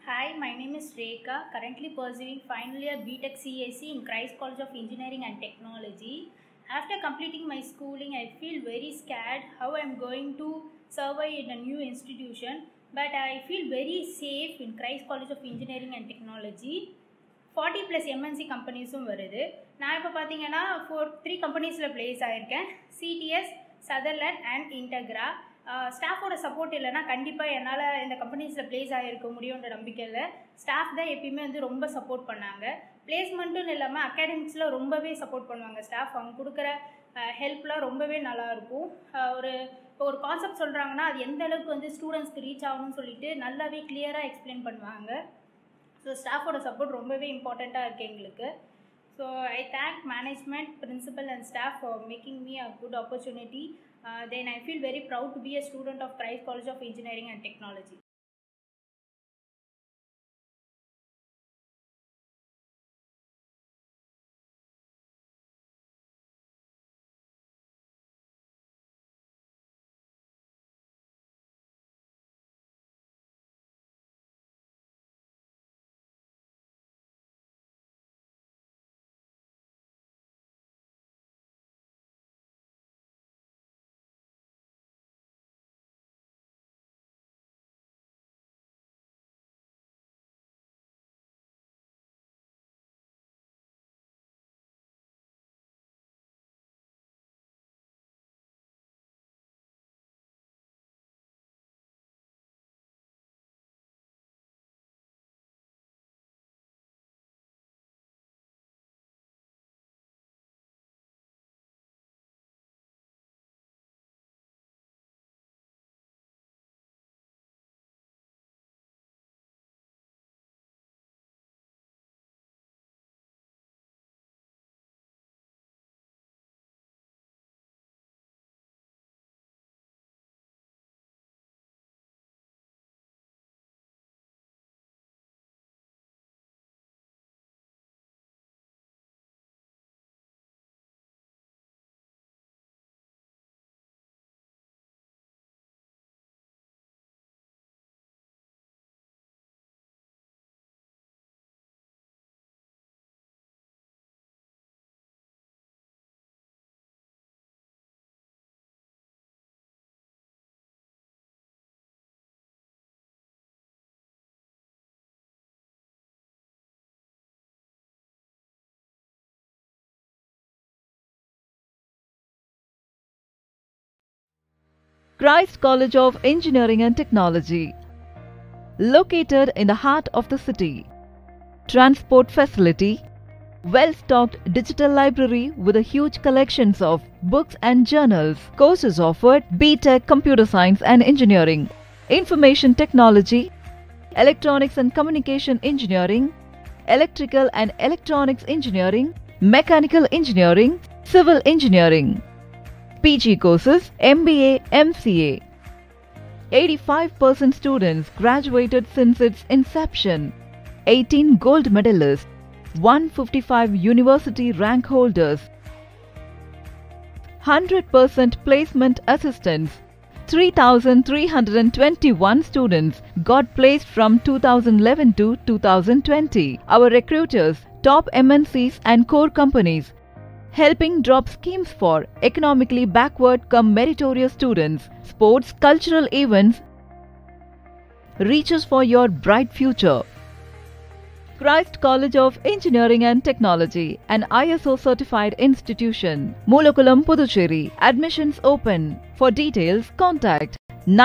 Hi, my name is Rekha, currently pursuing final year BTech CAC in Christ College of Engineering and Technology. After completing my schooling, I feel very scared how I am going to survive in a new institution, but I feel very safe in Christ College of Engineering and Technology. 40 plus MNC கம்பெனிஸும் வருது. நான் இப்போ பார்த்தீங்கன்னா three கம்பெனிஸில் place ஆகியிருக்கேன். CTS, Sutherland and Integra. ஸ்டாஃபோட support இல்லைனா கண்டிப்பாக என்னால் இந்த கம்பெனிஸில் ப்ளேஸ் ஆகிருக்க முடியுன்ற நம்பிக்கையில் ஸ்டாஃப் தான் எப்பயுமே வந்து ரொம்ப சப்போர்ட் பண்ணாங்க. பிளேஸ்மெண்ட்டுன்னு இல்லாமல் அகாடமிக்ஸில் ரொம்பவே சப்போர்ட் பண்ணுவாங்க ஸ்டாஃப். அவங்க கொடுக்குற ஹெல்ப்லாம் ரொம்பவே நல்லாயிருக்கும். இப்போ ஒரு கான்செப்ட் சொல்கிறாங்கன்னா அது எந்த அளவுக்கு வந்து ஸ்டூடெண்ட்ஸ்க்கு ரீச் ஆகணும்னு சொல்லிட்டு நல்லாவே கிளியராக எக்ஸ்பிளைன் பண்ணுவாங்க. ஸோ ஸ்டாஃபோட சப்போர்ட் ரொம்பவே இம்பார்ட்டண்ட்டாக இருக்குது எங்களுக்கு. So I thank management, principal and staff for making me a good opportunity. Then I feel very proud to be a student of Christ College of Engineering and Technology. Christ College of Engineering and Technology, located in the heart of the city. Transport facility, well-stocked digital library with a huge collections of books and journals. Courses offered: BTech Computer Science and Engineering, Information Technology, Electronics and Communication Engineering, Electrical and Electronics Engineering, Mechanical Engineering, Civil Engineering. PG courses: MBA, MCA. 85% students graduated since its inception. 18 gold medalists, 155 university rank holders, 100% placement assistance. 3,321 students got placed from 2011 to 2020. Our recruiters, top MNCs and core companies, helping drop schemes for economically backward cum meritorious students, sports, cultural events, reaches for your bright future. Christ College of Engineering and Technology, an ISO certified institution. Mulakulam, Puducherry. Admissions open. For details, contact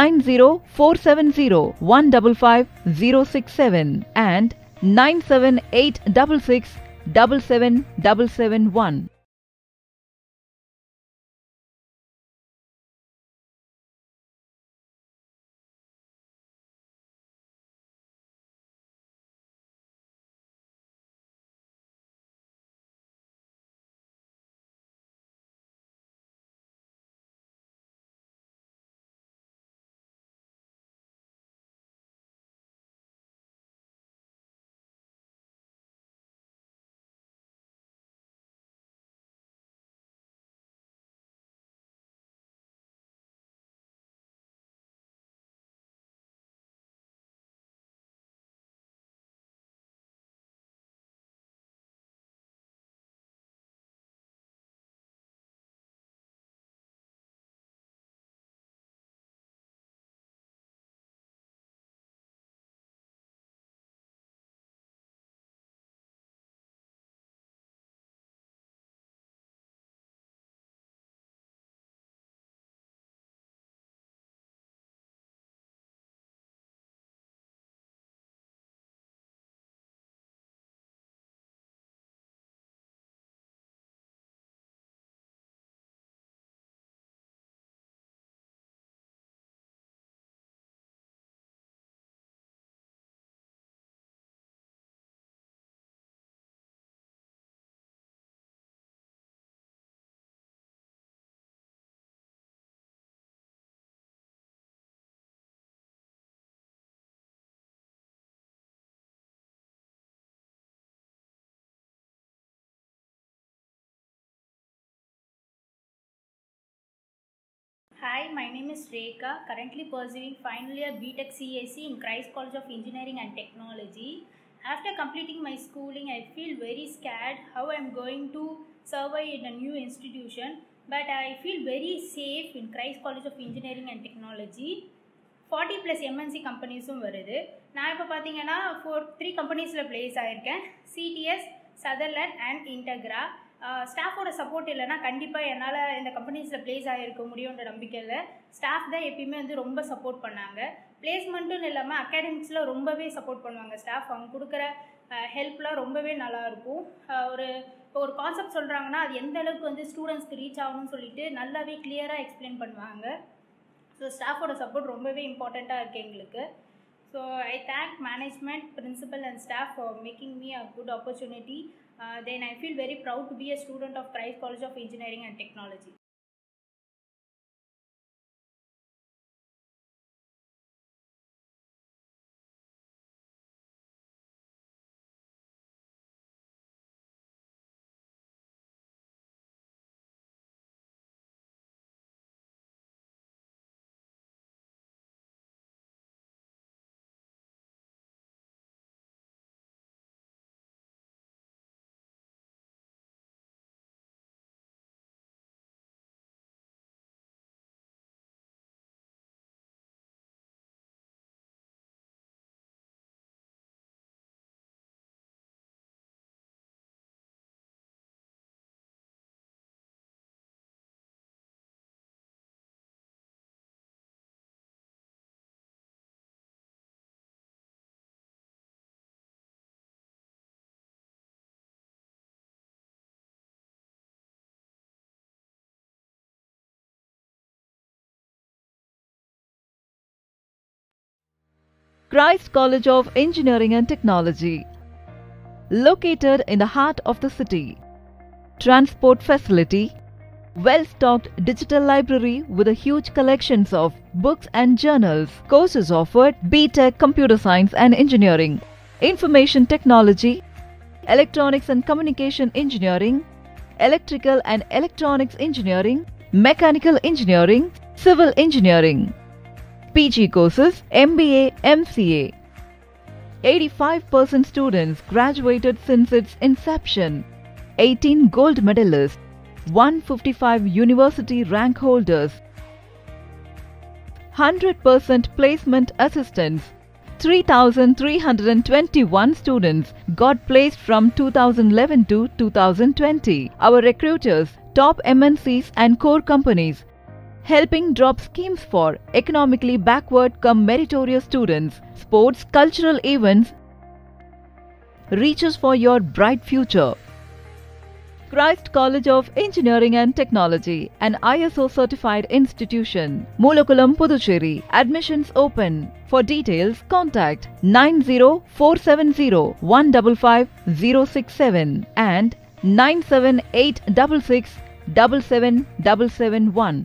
9047015567 and 97866 Hi, my name is Rekha, currently pursuing final year BTech CAC in Christ College of Engineering and Technology. After completing my schooling, I feel very scared how I am going to survive in a new institution, but I feel very safe in Christ College of Engineering and Technology. 40+ MNC கம்பெனிஸும் வருது. நான் இப்போ பார்த்தீங்கன்னா 3 கம்பெனிஸில் place ஆகியிருக்கேன். CTS, Sutherland and Integra. ஸ்டாஃபோட support இல்லைனா கண்டிப்பாக என்னால் இந்த கம்பெனிஸில் ப்ளேஸ் ஆகிருக்க முடியுன்ற நம்பிக்கையில் ஸ்டாஃப் தான் எப்பயுமே வந்து ரொம்ப சப்போர்ட் பண்ணாங்க. பிளேஸ்மெண்ட்டுன்னு இல்லாமல் அகாடமிக்ஸில் ரொம்பவே சப்போர்ட் பண்ணுவாங்க ஸ்டாஃப். அவங்க கொடுக்குற ஹெல்ப்லாம் ரொம்பவே நல்லாயிருக்கும். இப்போ ஒரு கான்செப்ட் சொல்கிறாங்கன்னா அது எந்த அளவுக்கு வந்து ஸ்டூடெண்ட்ஸ்க்கு ரீச் ஆகணும்னு சொல்லிட்டு நல்லாவே கிளியராக எக்ஸ்பிளைன் பண்ணுவாங்க. ஸோ ஸ்டாஃபோட சப்போர்ட் ரொம்பவே இம்பார்ட்டண்ட்டாக இருக்குது எங்களுக்கு. So I thank management, principal and staff for making me a good opportunity. Then I feel very proud to be a student of Christ College of Engineering and Technology. Christ College of Engineering and Technology, located in the heart of the city. Transport facility, well-stocked digital library with a huge collections of books and journals. Courses offered: BTech Computer Science and Engineering, Information Technology, Electronics and Communication Engineering, Electrical and Electronics Engineering, Mechanical Engineering, Civil Engineering. PG courses: MBA, MCA. 85% students graduated since its inception. 18 gold medalists, 155 university rank holders, 100% placement assistance. 3,321 students got placed from 2011 to 2020. Our recruiters, top MNCs and core companies, helping drop schemes for economically backward cum meritorious students, sports, cultural events, reaches for your bright future. Christ College of Engineering and Technology, an ISO certified institution. Mulakulam, Puducherry. Admissions open. For details, contact 9047015567 and 978667771.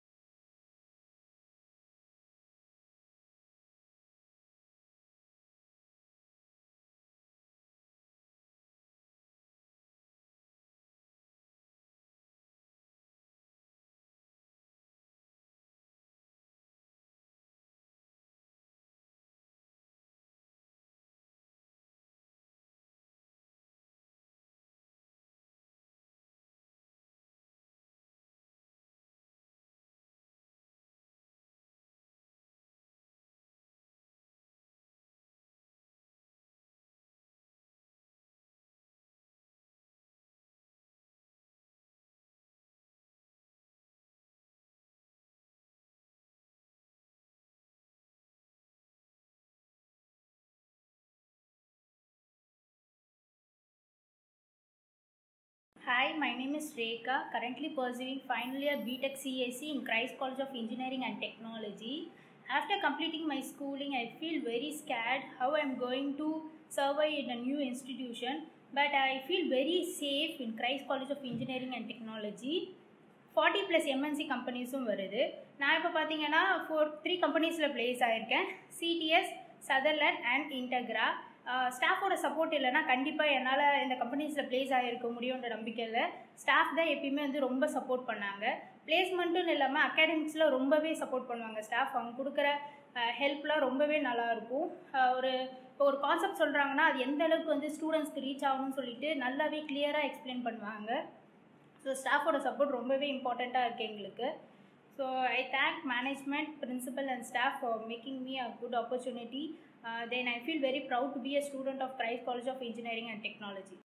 Hi, my name is Rekha, currently pursuing final year BTech CAC in Christ College of Engineering and Technology. After completing my schooling, I feel very scared how I am going to survive in a new institution, but I feel very safe in Christ College of Engineering and Technology. 40+ MNC கம்பெனிஸும் வருது. நான் இப்போ பார்த்தீங்கன்னா 3 கம்பெனிஸில் place ஆகியிருக்கேன். CTS, Sutherland and Integra. ஸ்டாஃபோட support இல்லைன்னா கண்டிப்பாக என்னால் இந்த கம்பெனிஸில் ப்ளேஸ் ஆகிருக்க முடியுன்ற நம்பிக்கையில் ஸ்டாஃப் தான் எப்பயுமே வந்து ரொம்ப சப்போர்ட் பண்ணாங்க. பிளேஸ்மெண்ட்டுன்னு இல்லாமல் அகாடமிக்ஸில் ரொம்பவே சப்போர்ட் பண்ணுவாங்க ஸ்டாஃப். அவங்க கொடுக்குற ஹெல்ப்லாம் ரொம்பவே நல்லாயிருக்கும். இப்போ ஒரு கான்செப்ட் சொல்கிறாங்கன்னா அது எந்த அளவுக்கு வந்து ஸ்டூடெண்ட்ஸ்க்கு ரீச் ஆகணும்னு சொல்லிட்டு நல்லாவே கிளியராக எக்ஸ்பிளைன் பண்ணுவாங்க. ஸோ ஸ்டாஃபோட சப்போர்ட் ரொம்பவே இம்பார்ட்டண்ட்டாக இருக்குது எங்களுக்கு. So I thank management, principal and staff for making me a good opportunity. Then I feel very proud to be a student of Christ College of Engineering and Technology.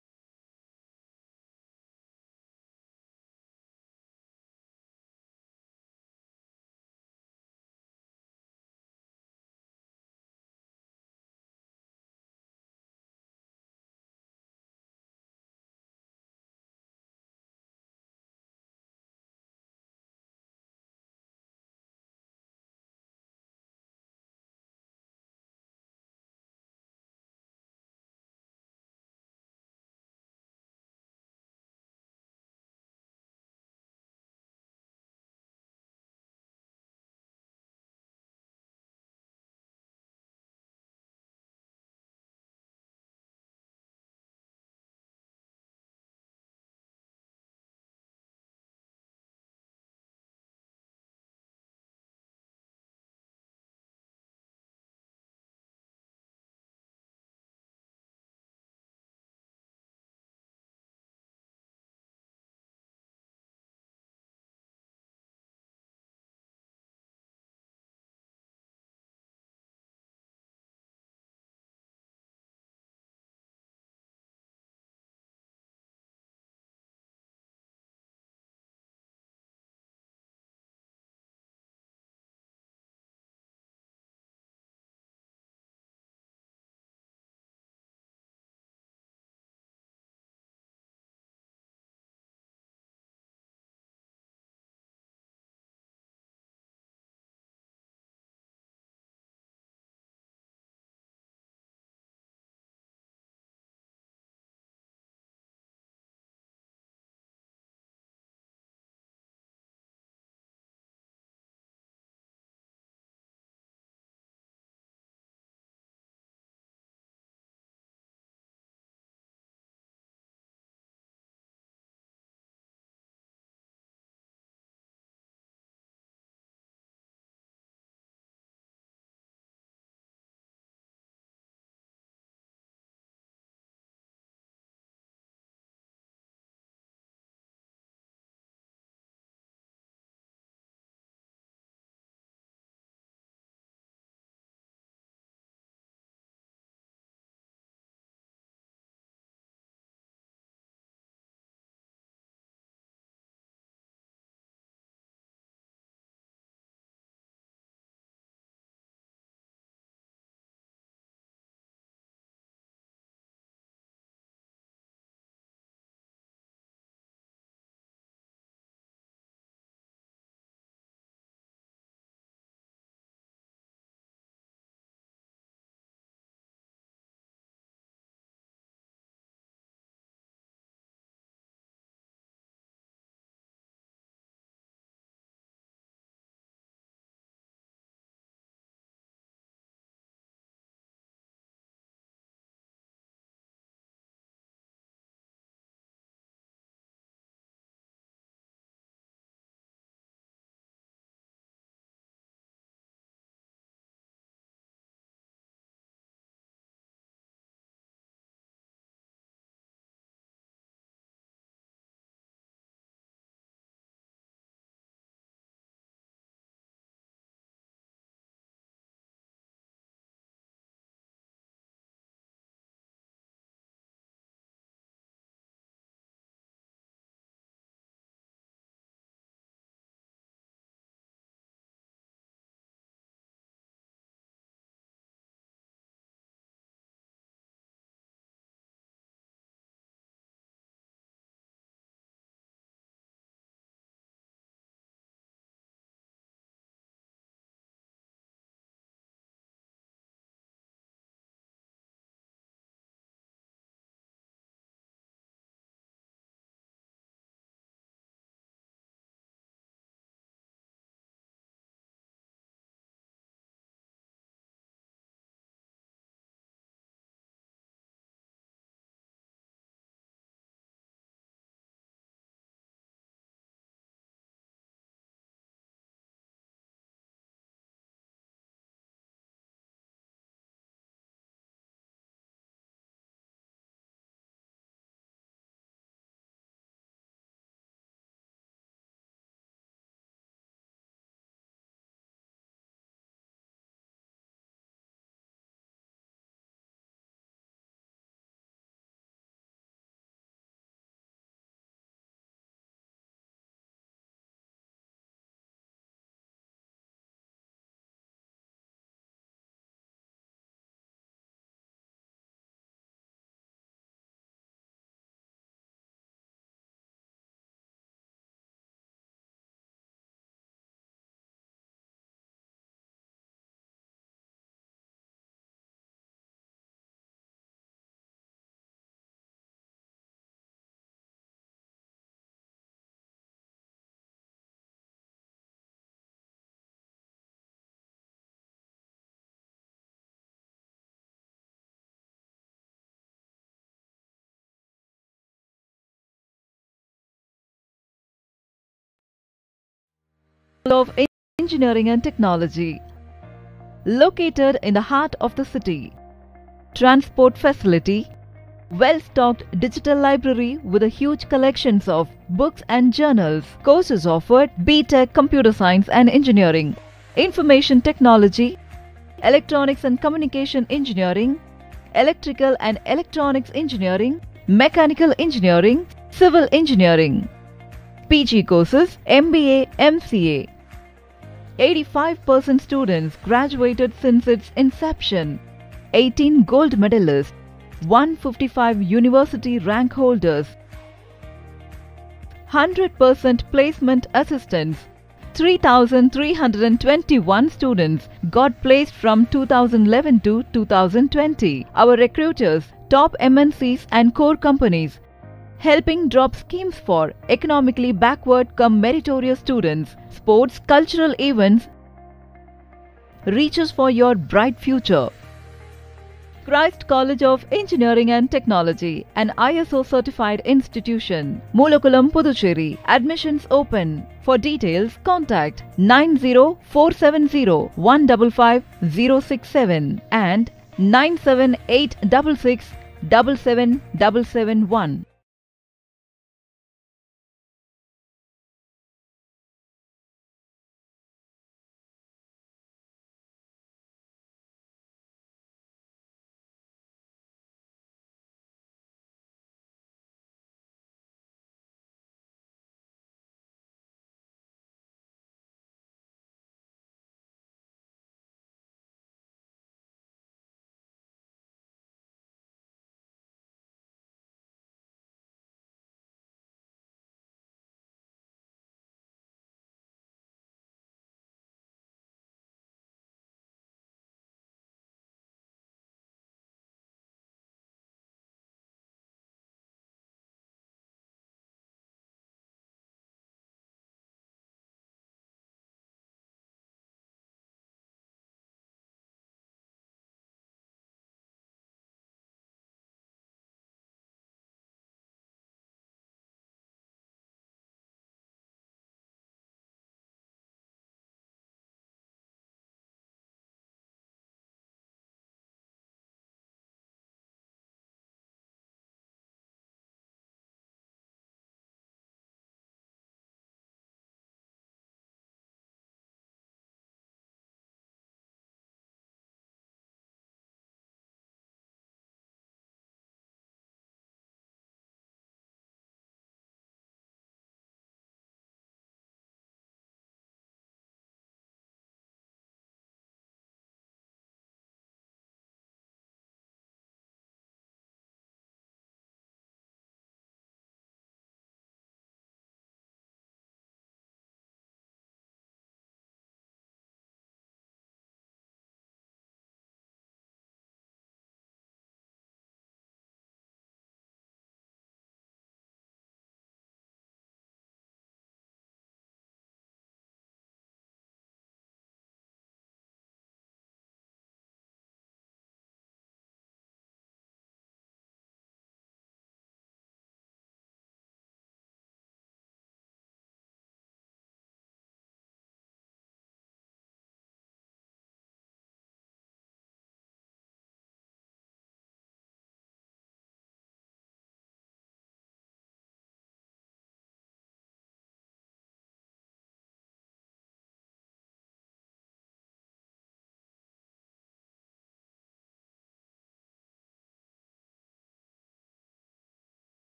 of Engineering and Technology, located in the heart of the city. Transport facility, well-stocked digital library with a huge collections of books and journals. Courses offered: B.Tech Computer Science and Engineering, Information Technology, Electronics and Communication Engineering, Electrical and Electronics Engineering, Mechanical Engineering, Civil Engineering. PG courses: MBA, MCA. 85% students graduated since its inception. 18 gold medalists, 155 university rank holders, 100% placement assistance. 3,321 students got placed from 2011 to 2020. Our recruiters, top MNCs and core companies, helping drop schemes for economically backward cum meritorious students, sports, cultural events, reaches for your bright future. Christ College of Engineering and Technology, an ISO certified institution. Mulakulam, Puducherry. Admissions open. For details, contact 90-470-155-067 and 97-866-77771.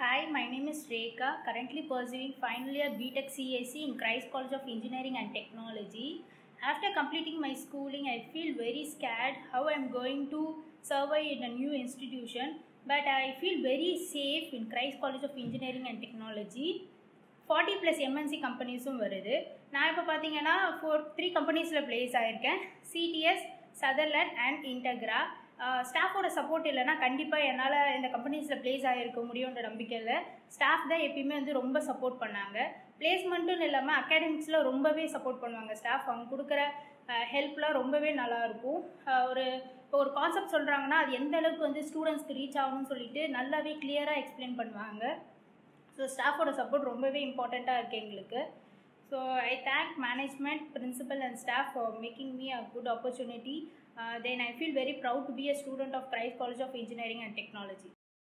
Hi, my name is Rekha, currently pursuing final year BTech CAC in Christ College of Engineering and Technology. After completing my schooling, I feel very scared how I am going to survive in a new institution, but I feel very safe in Christ College of Engineering and Technology. 40 plus MNC கம்பெனிஸும் வருது. நான் இப்போ பார்த்தீங்கன்னா 3 கம்பெனிஸில் place ஆகியிருக்கேன். CTS, Sutherland and Integra. ஸ்டாஃபோட support இல்லைனா கண்டிப்பாக என்னால் இந்த கம்பெனிஸில் ப்ளேஸ் ஆகிருக்க முடியுன்ற நம்பிக்கையில் ஸ்டாஃப் தான் எப்பயுமே வந்து ரொம்ப சப்போர்ட் பண்ணாங்க. பிளேஸ்மெண்ட்டுன்னு இல்லாமல் அகாடமிக்ஸில் ரொம்பவே சப்போர்ட் பண்ணுவாங்க ஸ்டாஃப். அவங்க கொடுக்குற ஹெல்ப்லாம் ரொம்பவே நல்லாயிருக்கும். இப்போ ஒரு கான்செப்ட் சொல்கிறாங்கன்னா அது எந்த அளவுக்கு வந்து ஸ்டூடெண்ட்ஸ்க்கு ரீச் ஆகணும்னு சொல்லிட்டு நல்லாவே கிளியராக எக்ஸ்பிளைன் பண்ணுவாங்க. ஸோ ஸ்டாஃபோட சப்போர்ட் ரொம்பவே இம்பார்ட்டண்ட்டாக இருக்குது எங்களுக்கு. So I thank management, principal and staff for making me a good opportunity. Then I feel very proud to be a student of Christ College of Engineering and Technology.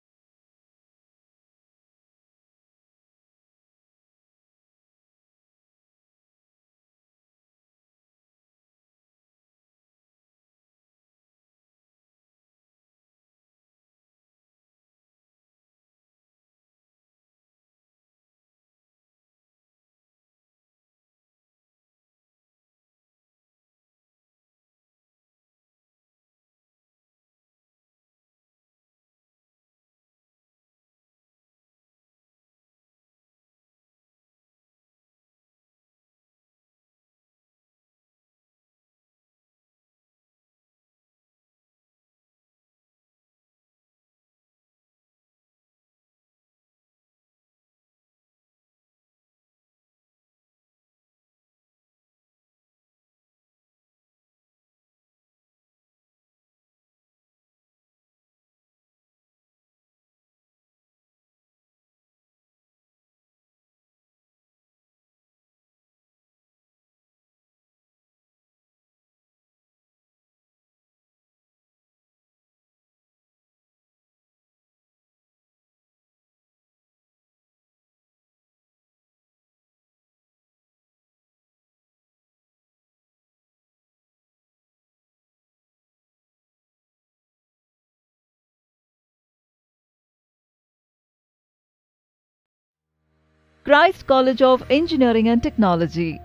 Christ College of Engineering and Technology,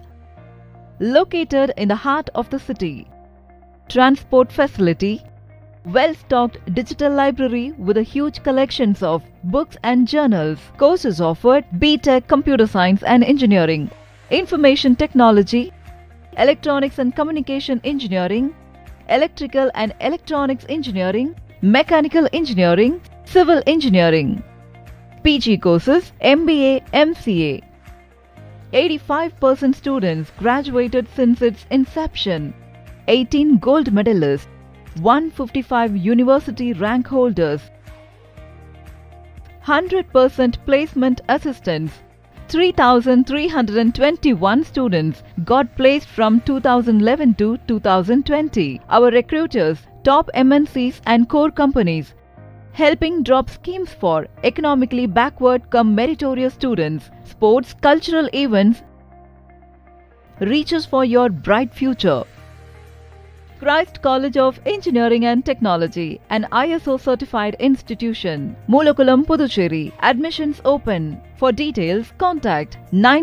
located in the heart of the city. Transport facility, well-stocked digital library with a huge collections of books and journals. Courses offered: BTech Computer Science and Engineering, Information Technology, Electronics and Communication Engineering, Electrical and Electronics Engineering, Mechanical Engineering, Civil Engineering. PG courses: MBA, MCA. 85% students graduated since its inception. 18 gold medalists, 155 university rank holders, 100% placement assistance. 3,321 students got placed from 2011 to 2020. Our recruiters, top MNCs and core companies, helping drop schemes for economically backward cum meritorious students, sports, cultural events, reaches for your bright future. Christ College of Engineering and Technology, an ISO certified institution. Mulakulam, Puducherry. Admissions open. For details, contact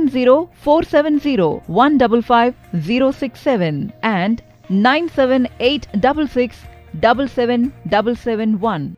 9047015567 and 978667771.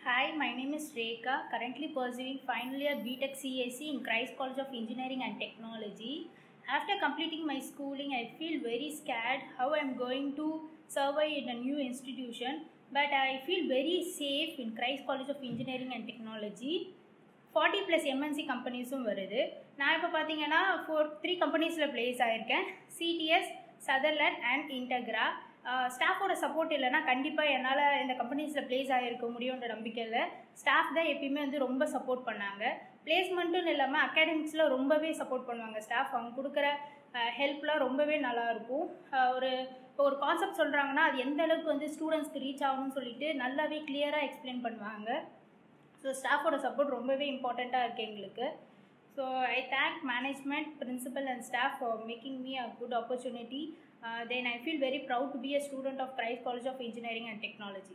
Hi, my name is Rekha, currently pursuing final year BTech CAC in Christ College of Engineering and Technology. After completing my schooling, I feel very scared how I'm going to survive in a new institution, but I feel very safe in Christ College of Engineering and Technology. 40 plus MNC கம்பெனிஸும் வருது. நான் இப்போ பார்த்தீங்கன்னா 3 கம்பெனிஸில் place ஆகியிருக்கேன். CTS, Sutherland and Integra. ஸ்டாஃபோட support இல்லைனா கண்டிப்பாக என்னால் இந்த கம்பெனிஸில் ப்ளேஸ் ஆகிருக்க முடியுன்ற நம்பிக்கையில் ஸ்டாஃப் தான் எப்பயுமே வந்து ரொம்ப சப்போர்ட் பண்ணாங்க. பிளேஸ்மெண்ட்டுன்னு இல்லாமல் அகாடமிக்ஸில் ரொம்பவே சப்போர்ட் பண்ணுவாங்க ஸ்டாஃப். அவங்க கொடுக்குற ஹெல்ப்லாம் ரொம்பவே நல்லாயிருக்கும். இப்போ ஒரு கான்செப்ட் சொல்கிறாங்கன்னா அது எந்த அளவுக்கு வந்து ஸ்டூடெண்ட்ஸ்க்கு ரீச் ஆகணும்னு சொல்லிட்டு நல்லாவே கிளியராக எக்ஸ்பிளைன் பண்ணுவாங்க. ஸோ ஸ்டாஃபோட சப்போர்ட் ரொம்பவே இம்பார்ட்டண்ட்டாக இருக்குது எங்களுக்கு. So I thank management, principal and staff for making me a good opportunity. Then I feel very proud to be a student of Christ College of engineering and technology.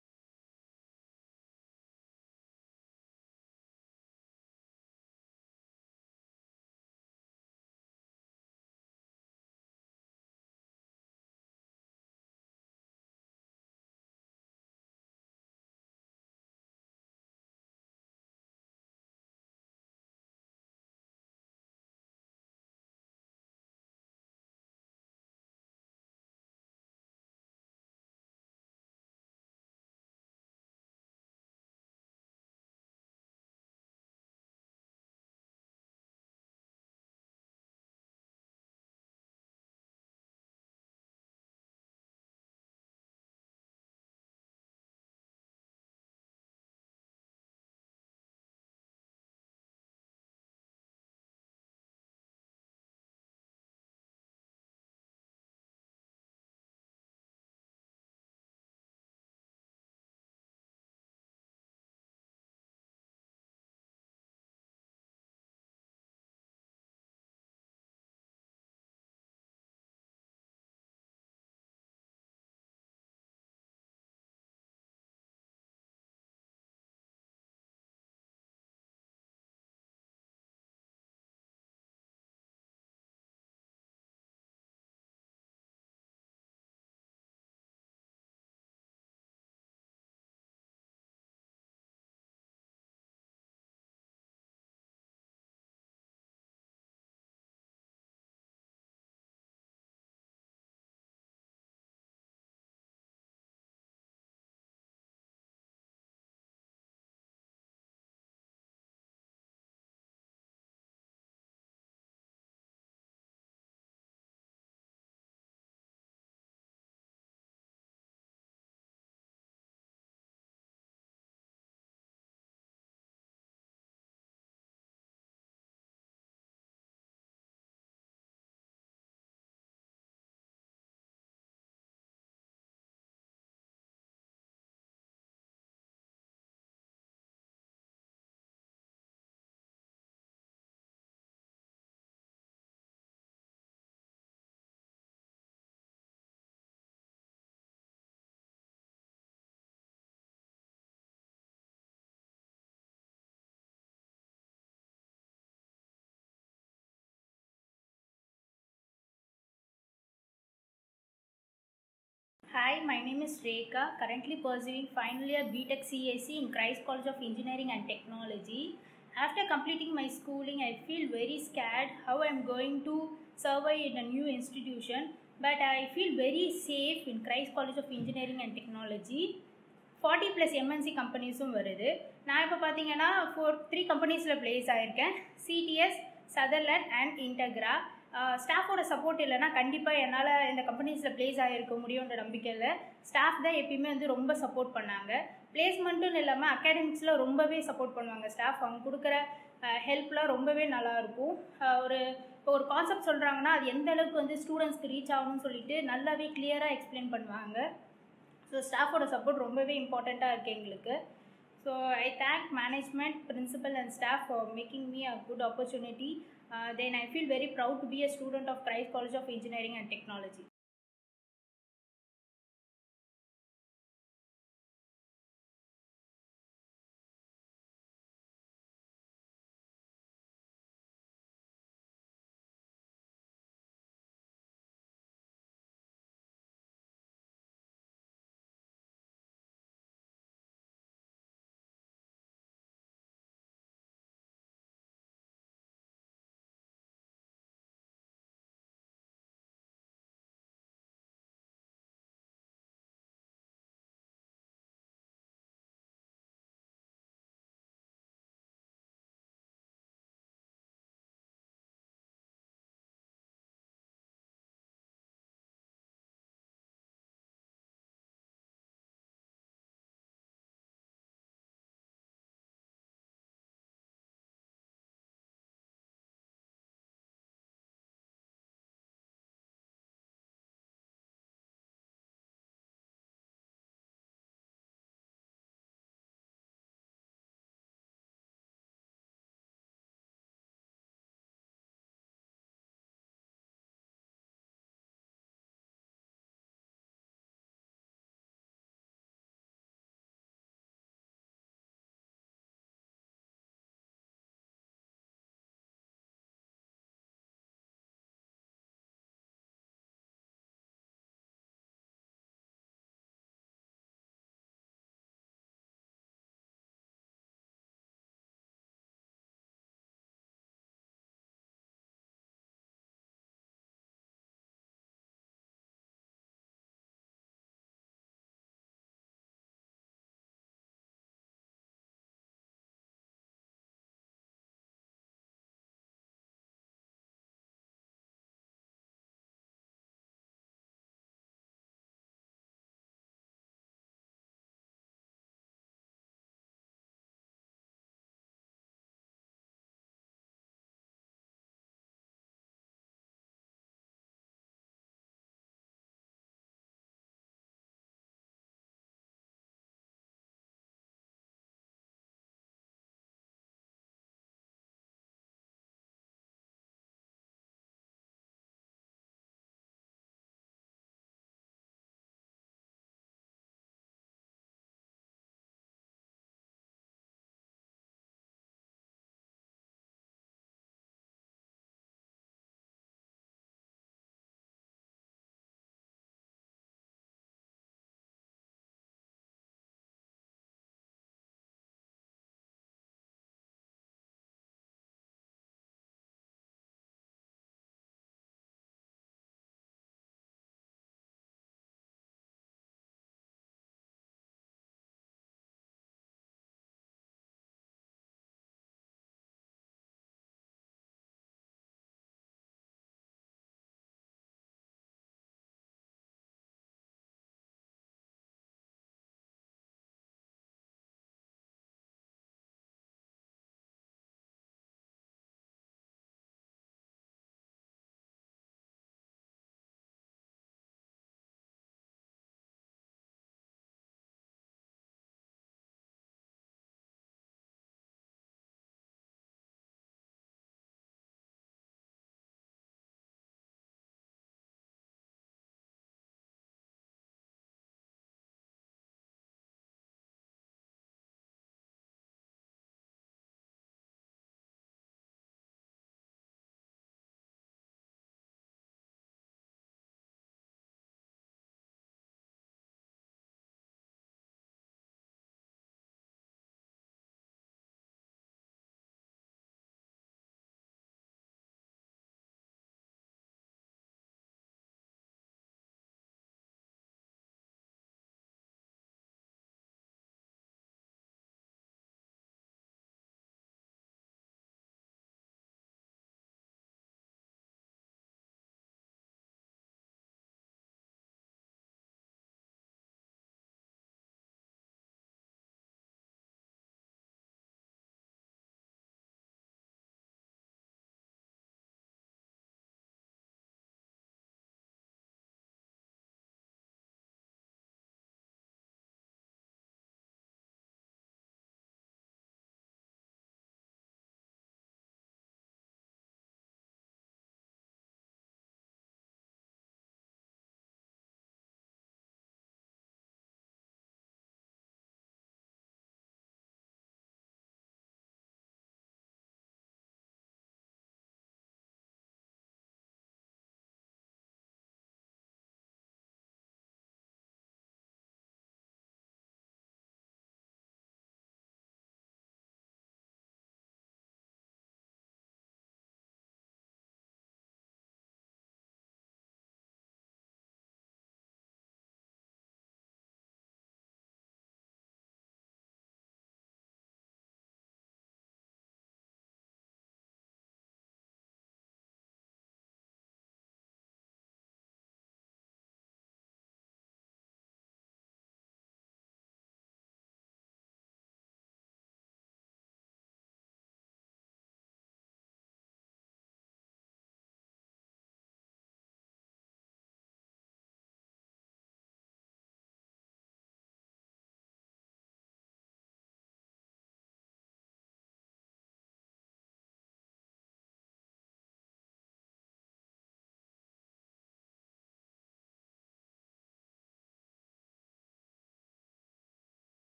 Hi, my name is Rekha, currently pursuing final year BTech CAC in Christ College of Engineering and Technology. After completing my schooling, I feel very scared how I'm going to survive in a new institution, but I feel very safe in Christ College of Engineering and Technology. 40 plus MNC கம்பெனிஸும் வருது. நான் இப்போ பார்த்தீங்கன்னா 3 கம்பெனிஸில் place ஆகியிருக்கேன். CTS, Sutherland and Integra. ஸ்டாஃபோட support இல்லைனா கண்டிப்பாக என்னால் இந்த கம்பெனிஸில் ப்ளேஸ் ஆகிருக்க முடியுன்ற நம்பிக்கையில் ஸ்டாஃப் தான் எப்பயுமே வந்து ரொம்ப சப்போர்ட் பண்ணாங்க. பிளேஸ்மெண்ட்டுன்னு இல்லாமல் அகாடமிக்ஸில் ரொம்பவே சப்போர்ட் பண்ணுவாங்க ஸ்டாஃப். அவங்க கொடுக்குற ஹெல்ப்லாம் ரொம்பவே நல்லாயிருக்கும். இப்போ ஒரு கான்செப்ட் சொல்கிறாங்கன்னா அது எந்த அளவுக்கு வந்து ஸ்டூடெண்ட்ஸ்க்கு ரீச் ஆகணும்னு சொல்லிட்டு நல்லாவே கிளியராக எக்ஸ்பிளைன் பண்ணுவாங்க. ஸோ ஸ்டாஃபோட சப்போர்ட் ரொம்பவே இம்பார்ட்டண்ட்டாக இருக்குது எங்களுக்கு. So I thank management, principal and staff for making me a good opportunity. Then I feel very proud to be a student of Christ College of Engineering and Technology.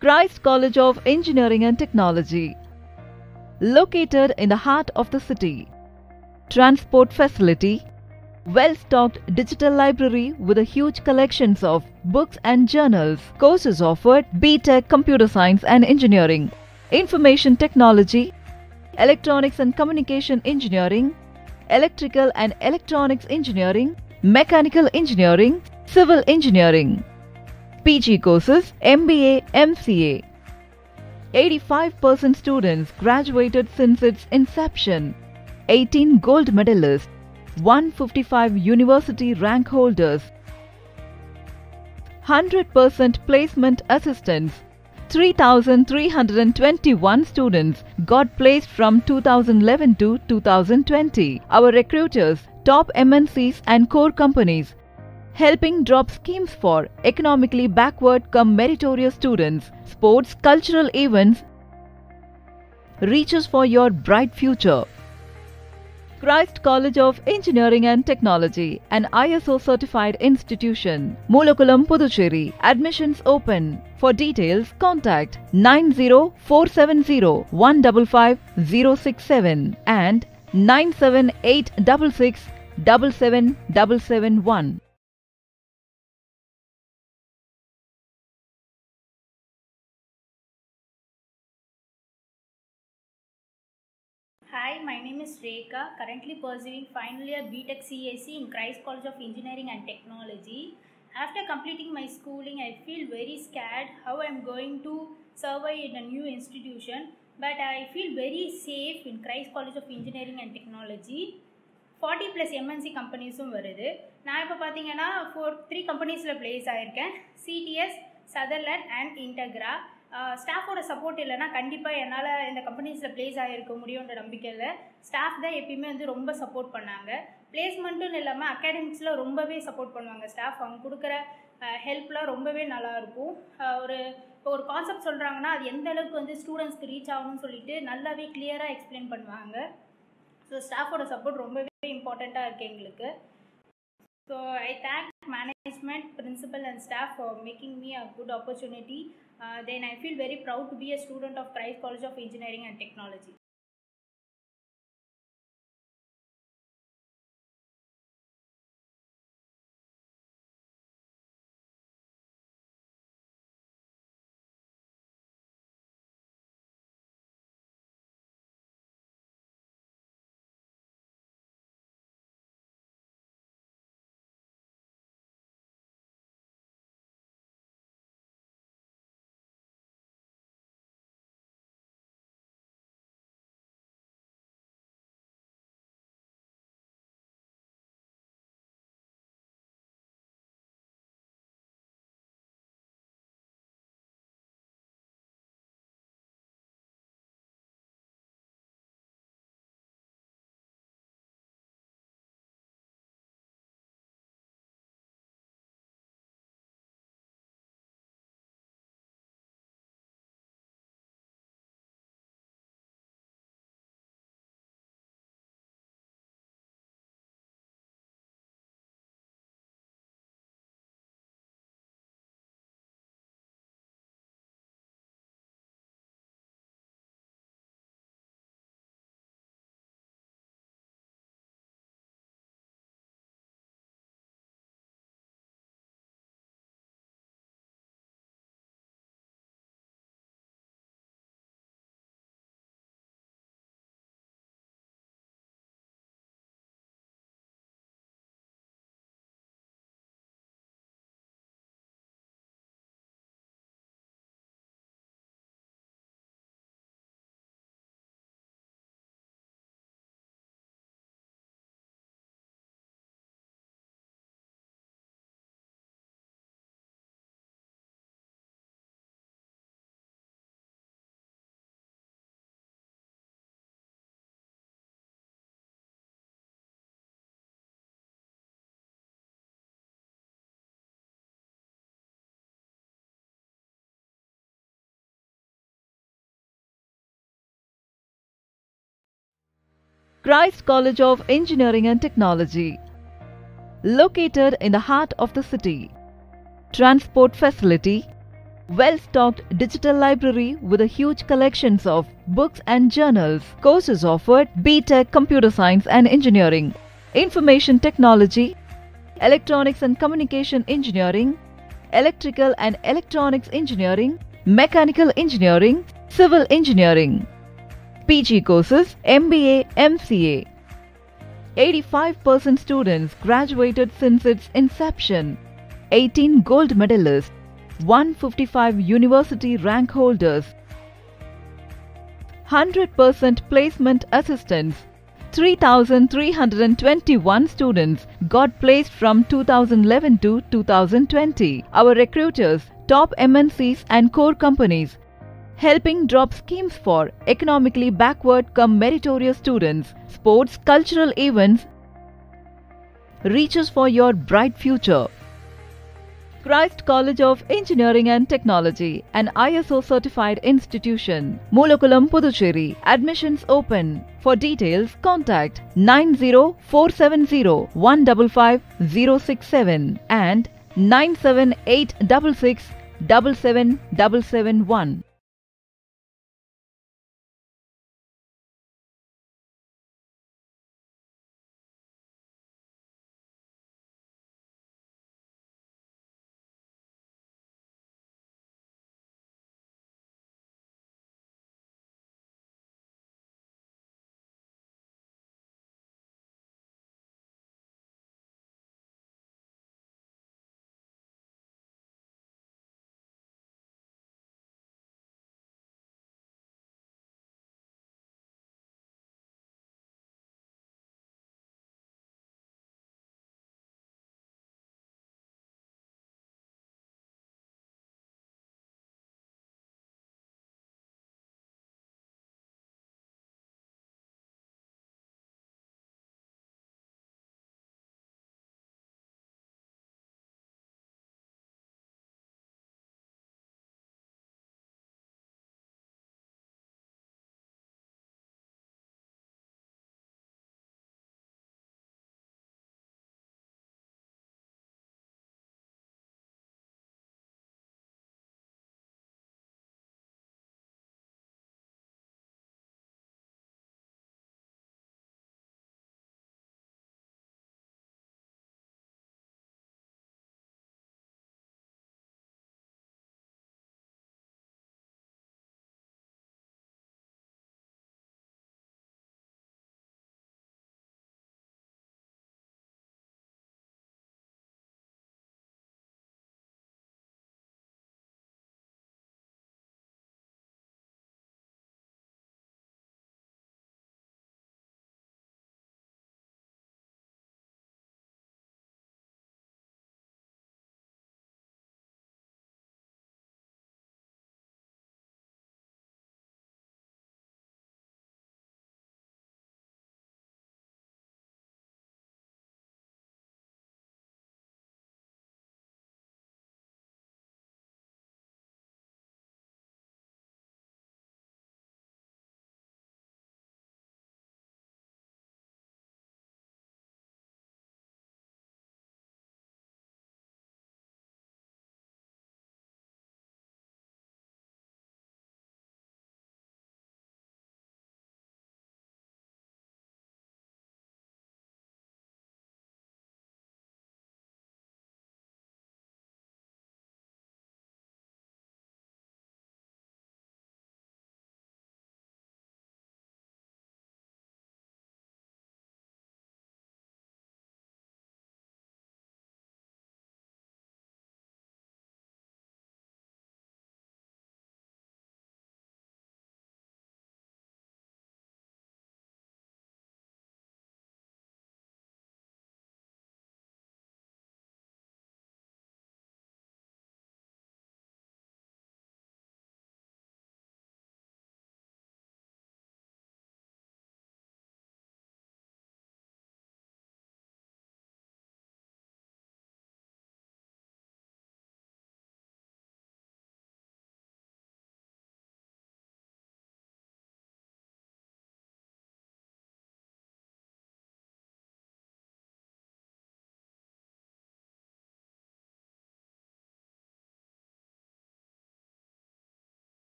Christ College of Engineering and Technology, located in the heart of the city. Transport facility, well-stocked digital library with a huge collections of books and journals. Courses offered: B.Tech Computer Science and Engineering, Information Technology, Electronics and Communication Engineering, Electrical and Electronics Engineering, Mechanical Engineering, Civil Engineering. PG courses: MBA, MCA. 85% students graduated since its inception. 18 gold medalists, 155 university rank holders, 100% placement assistance. 3,321 students got placed from 2011 to 2020. Our recruiters, top MNCs and core companies, helping drop schemes for economically backward cum meritorious students, sports, cultural events, reaches for your bright future. Christ College of Engineering and Technology, an ISO certified institution. Mulakulam, Puducherry. Admissions open. For details, contact 9047015567 and 978667771. Hi, my name is Rekha, currently pursuing final year B.Tech CAC in Christ College of Engineering and Technology. After completing my schooling, I feel very scared how I am going to survive in a new institution, but I feel very safe in Christ College of Engineering and Technology. 40 plus MNC கம்பெனிஸும் வருது. நான் இப்போ பார்த்தீங்கன்னா 3 கம்பெனிஸில் place ஆகியிருக்கேன்: CTS, Sutherland and Integra. ஸ்டாஃபோட support இல்லைனா கண்டிப்பாக என்னால் இந்த கம்பெனிஸில் ப்ளேஸ் ஆகிருக்க முடியுன்ற நம்பிக்கையில் ஸ்டாஃப் தான் எப்பயுமே வந்து ரொம்ப சப்போர்ட் பண்ணாங்க. பிளேஸ்மெண்ட்டுன்னு இல்லாமல் அகாடமிக்ஸில் ரொம்பவே சப்போர்ட் பண்ணுவாங்க ஸ்டாஃப். அவங்க கொடுக்குற ஹெல்ப்லாம் ரொம்பவே நல்லாயிருக்கும். இப்போ ஒரு கான்செப்ட் சொல்கிறாங்கன்னா அது எந்த அளவுக்கு வந்து ஸ்டூடெண்ட்ஸ்க்கு ரீச் ஆகணும்னு சொல்லிட்டு நல்லாவே கிளியராக எக்ஸ்பிளைன் பண்ணுவாங்க. ஸோ ஸ்டாஃபோட சப்போர்ட் ரொம்பவே இம்பார்ட்டண்ட்டாக இருக்குது எங்களுக்கு. So I thank management, principal and staff for making me a good opportunity. Then I feel very proud to be a student of Christ College of Engineering and Technology. Christ College of Engineering and Technology, located in the heart of the city. Transport facility, Well-stocked digital library with a huge collections of books and journals. Courses offered: B.Tech Computer Science and Engineering, Information Technology, Electronics and Communication Engineering, Electrical and Electronics Engineering, Mechanical Engineering, Civil Engineering. PG courses: MBA, MCA. 85% students graduated since its inception. 18 gold medalists, 155 university rank holders, 100% placement assistance. 3,321 students got placed from 2011 to 2020. Our recruiters, top MNCs and core companies, helping drop schemes for economically backward cum meritorious students, sports, cultural events, reaches for your bright future. Christ College of Engineering and Technology, an ISO certified institution. Mulakulam, Puducherry. Admissions open. For details, contact 90470155 and 97866 77771.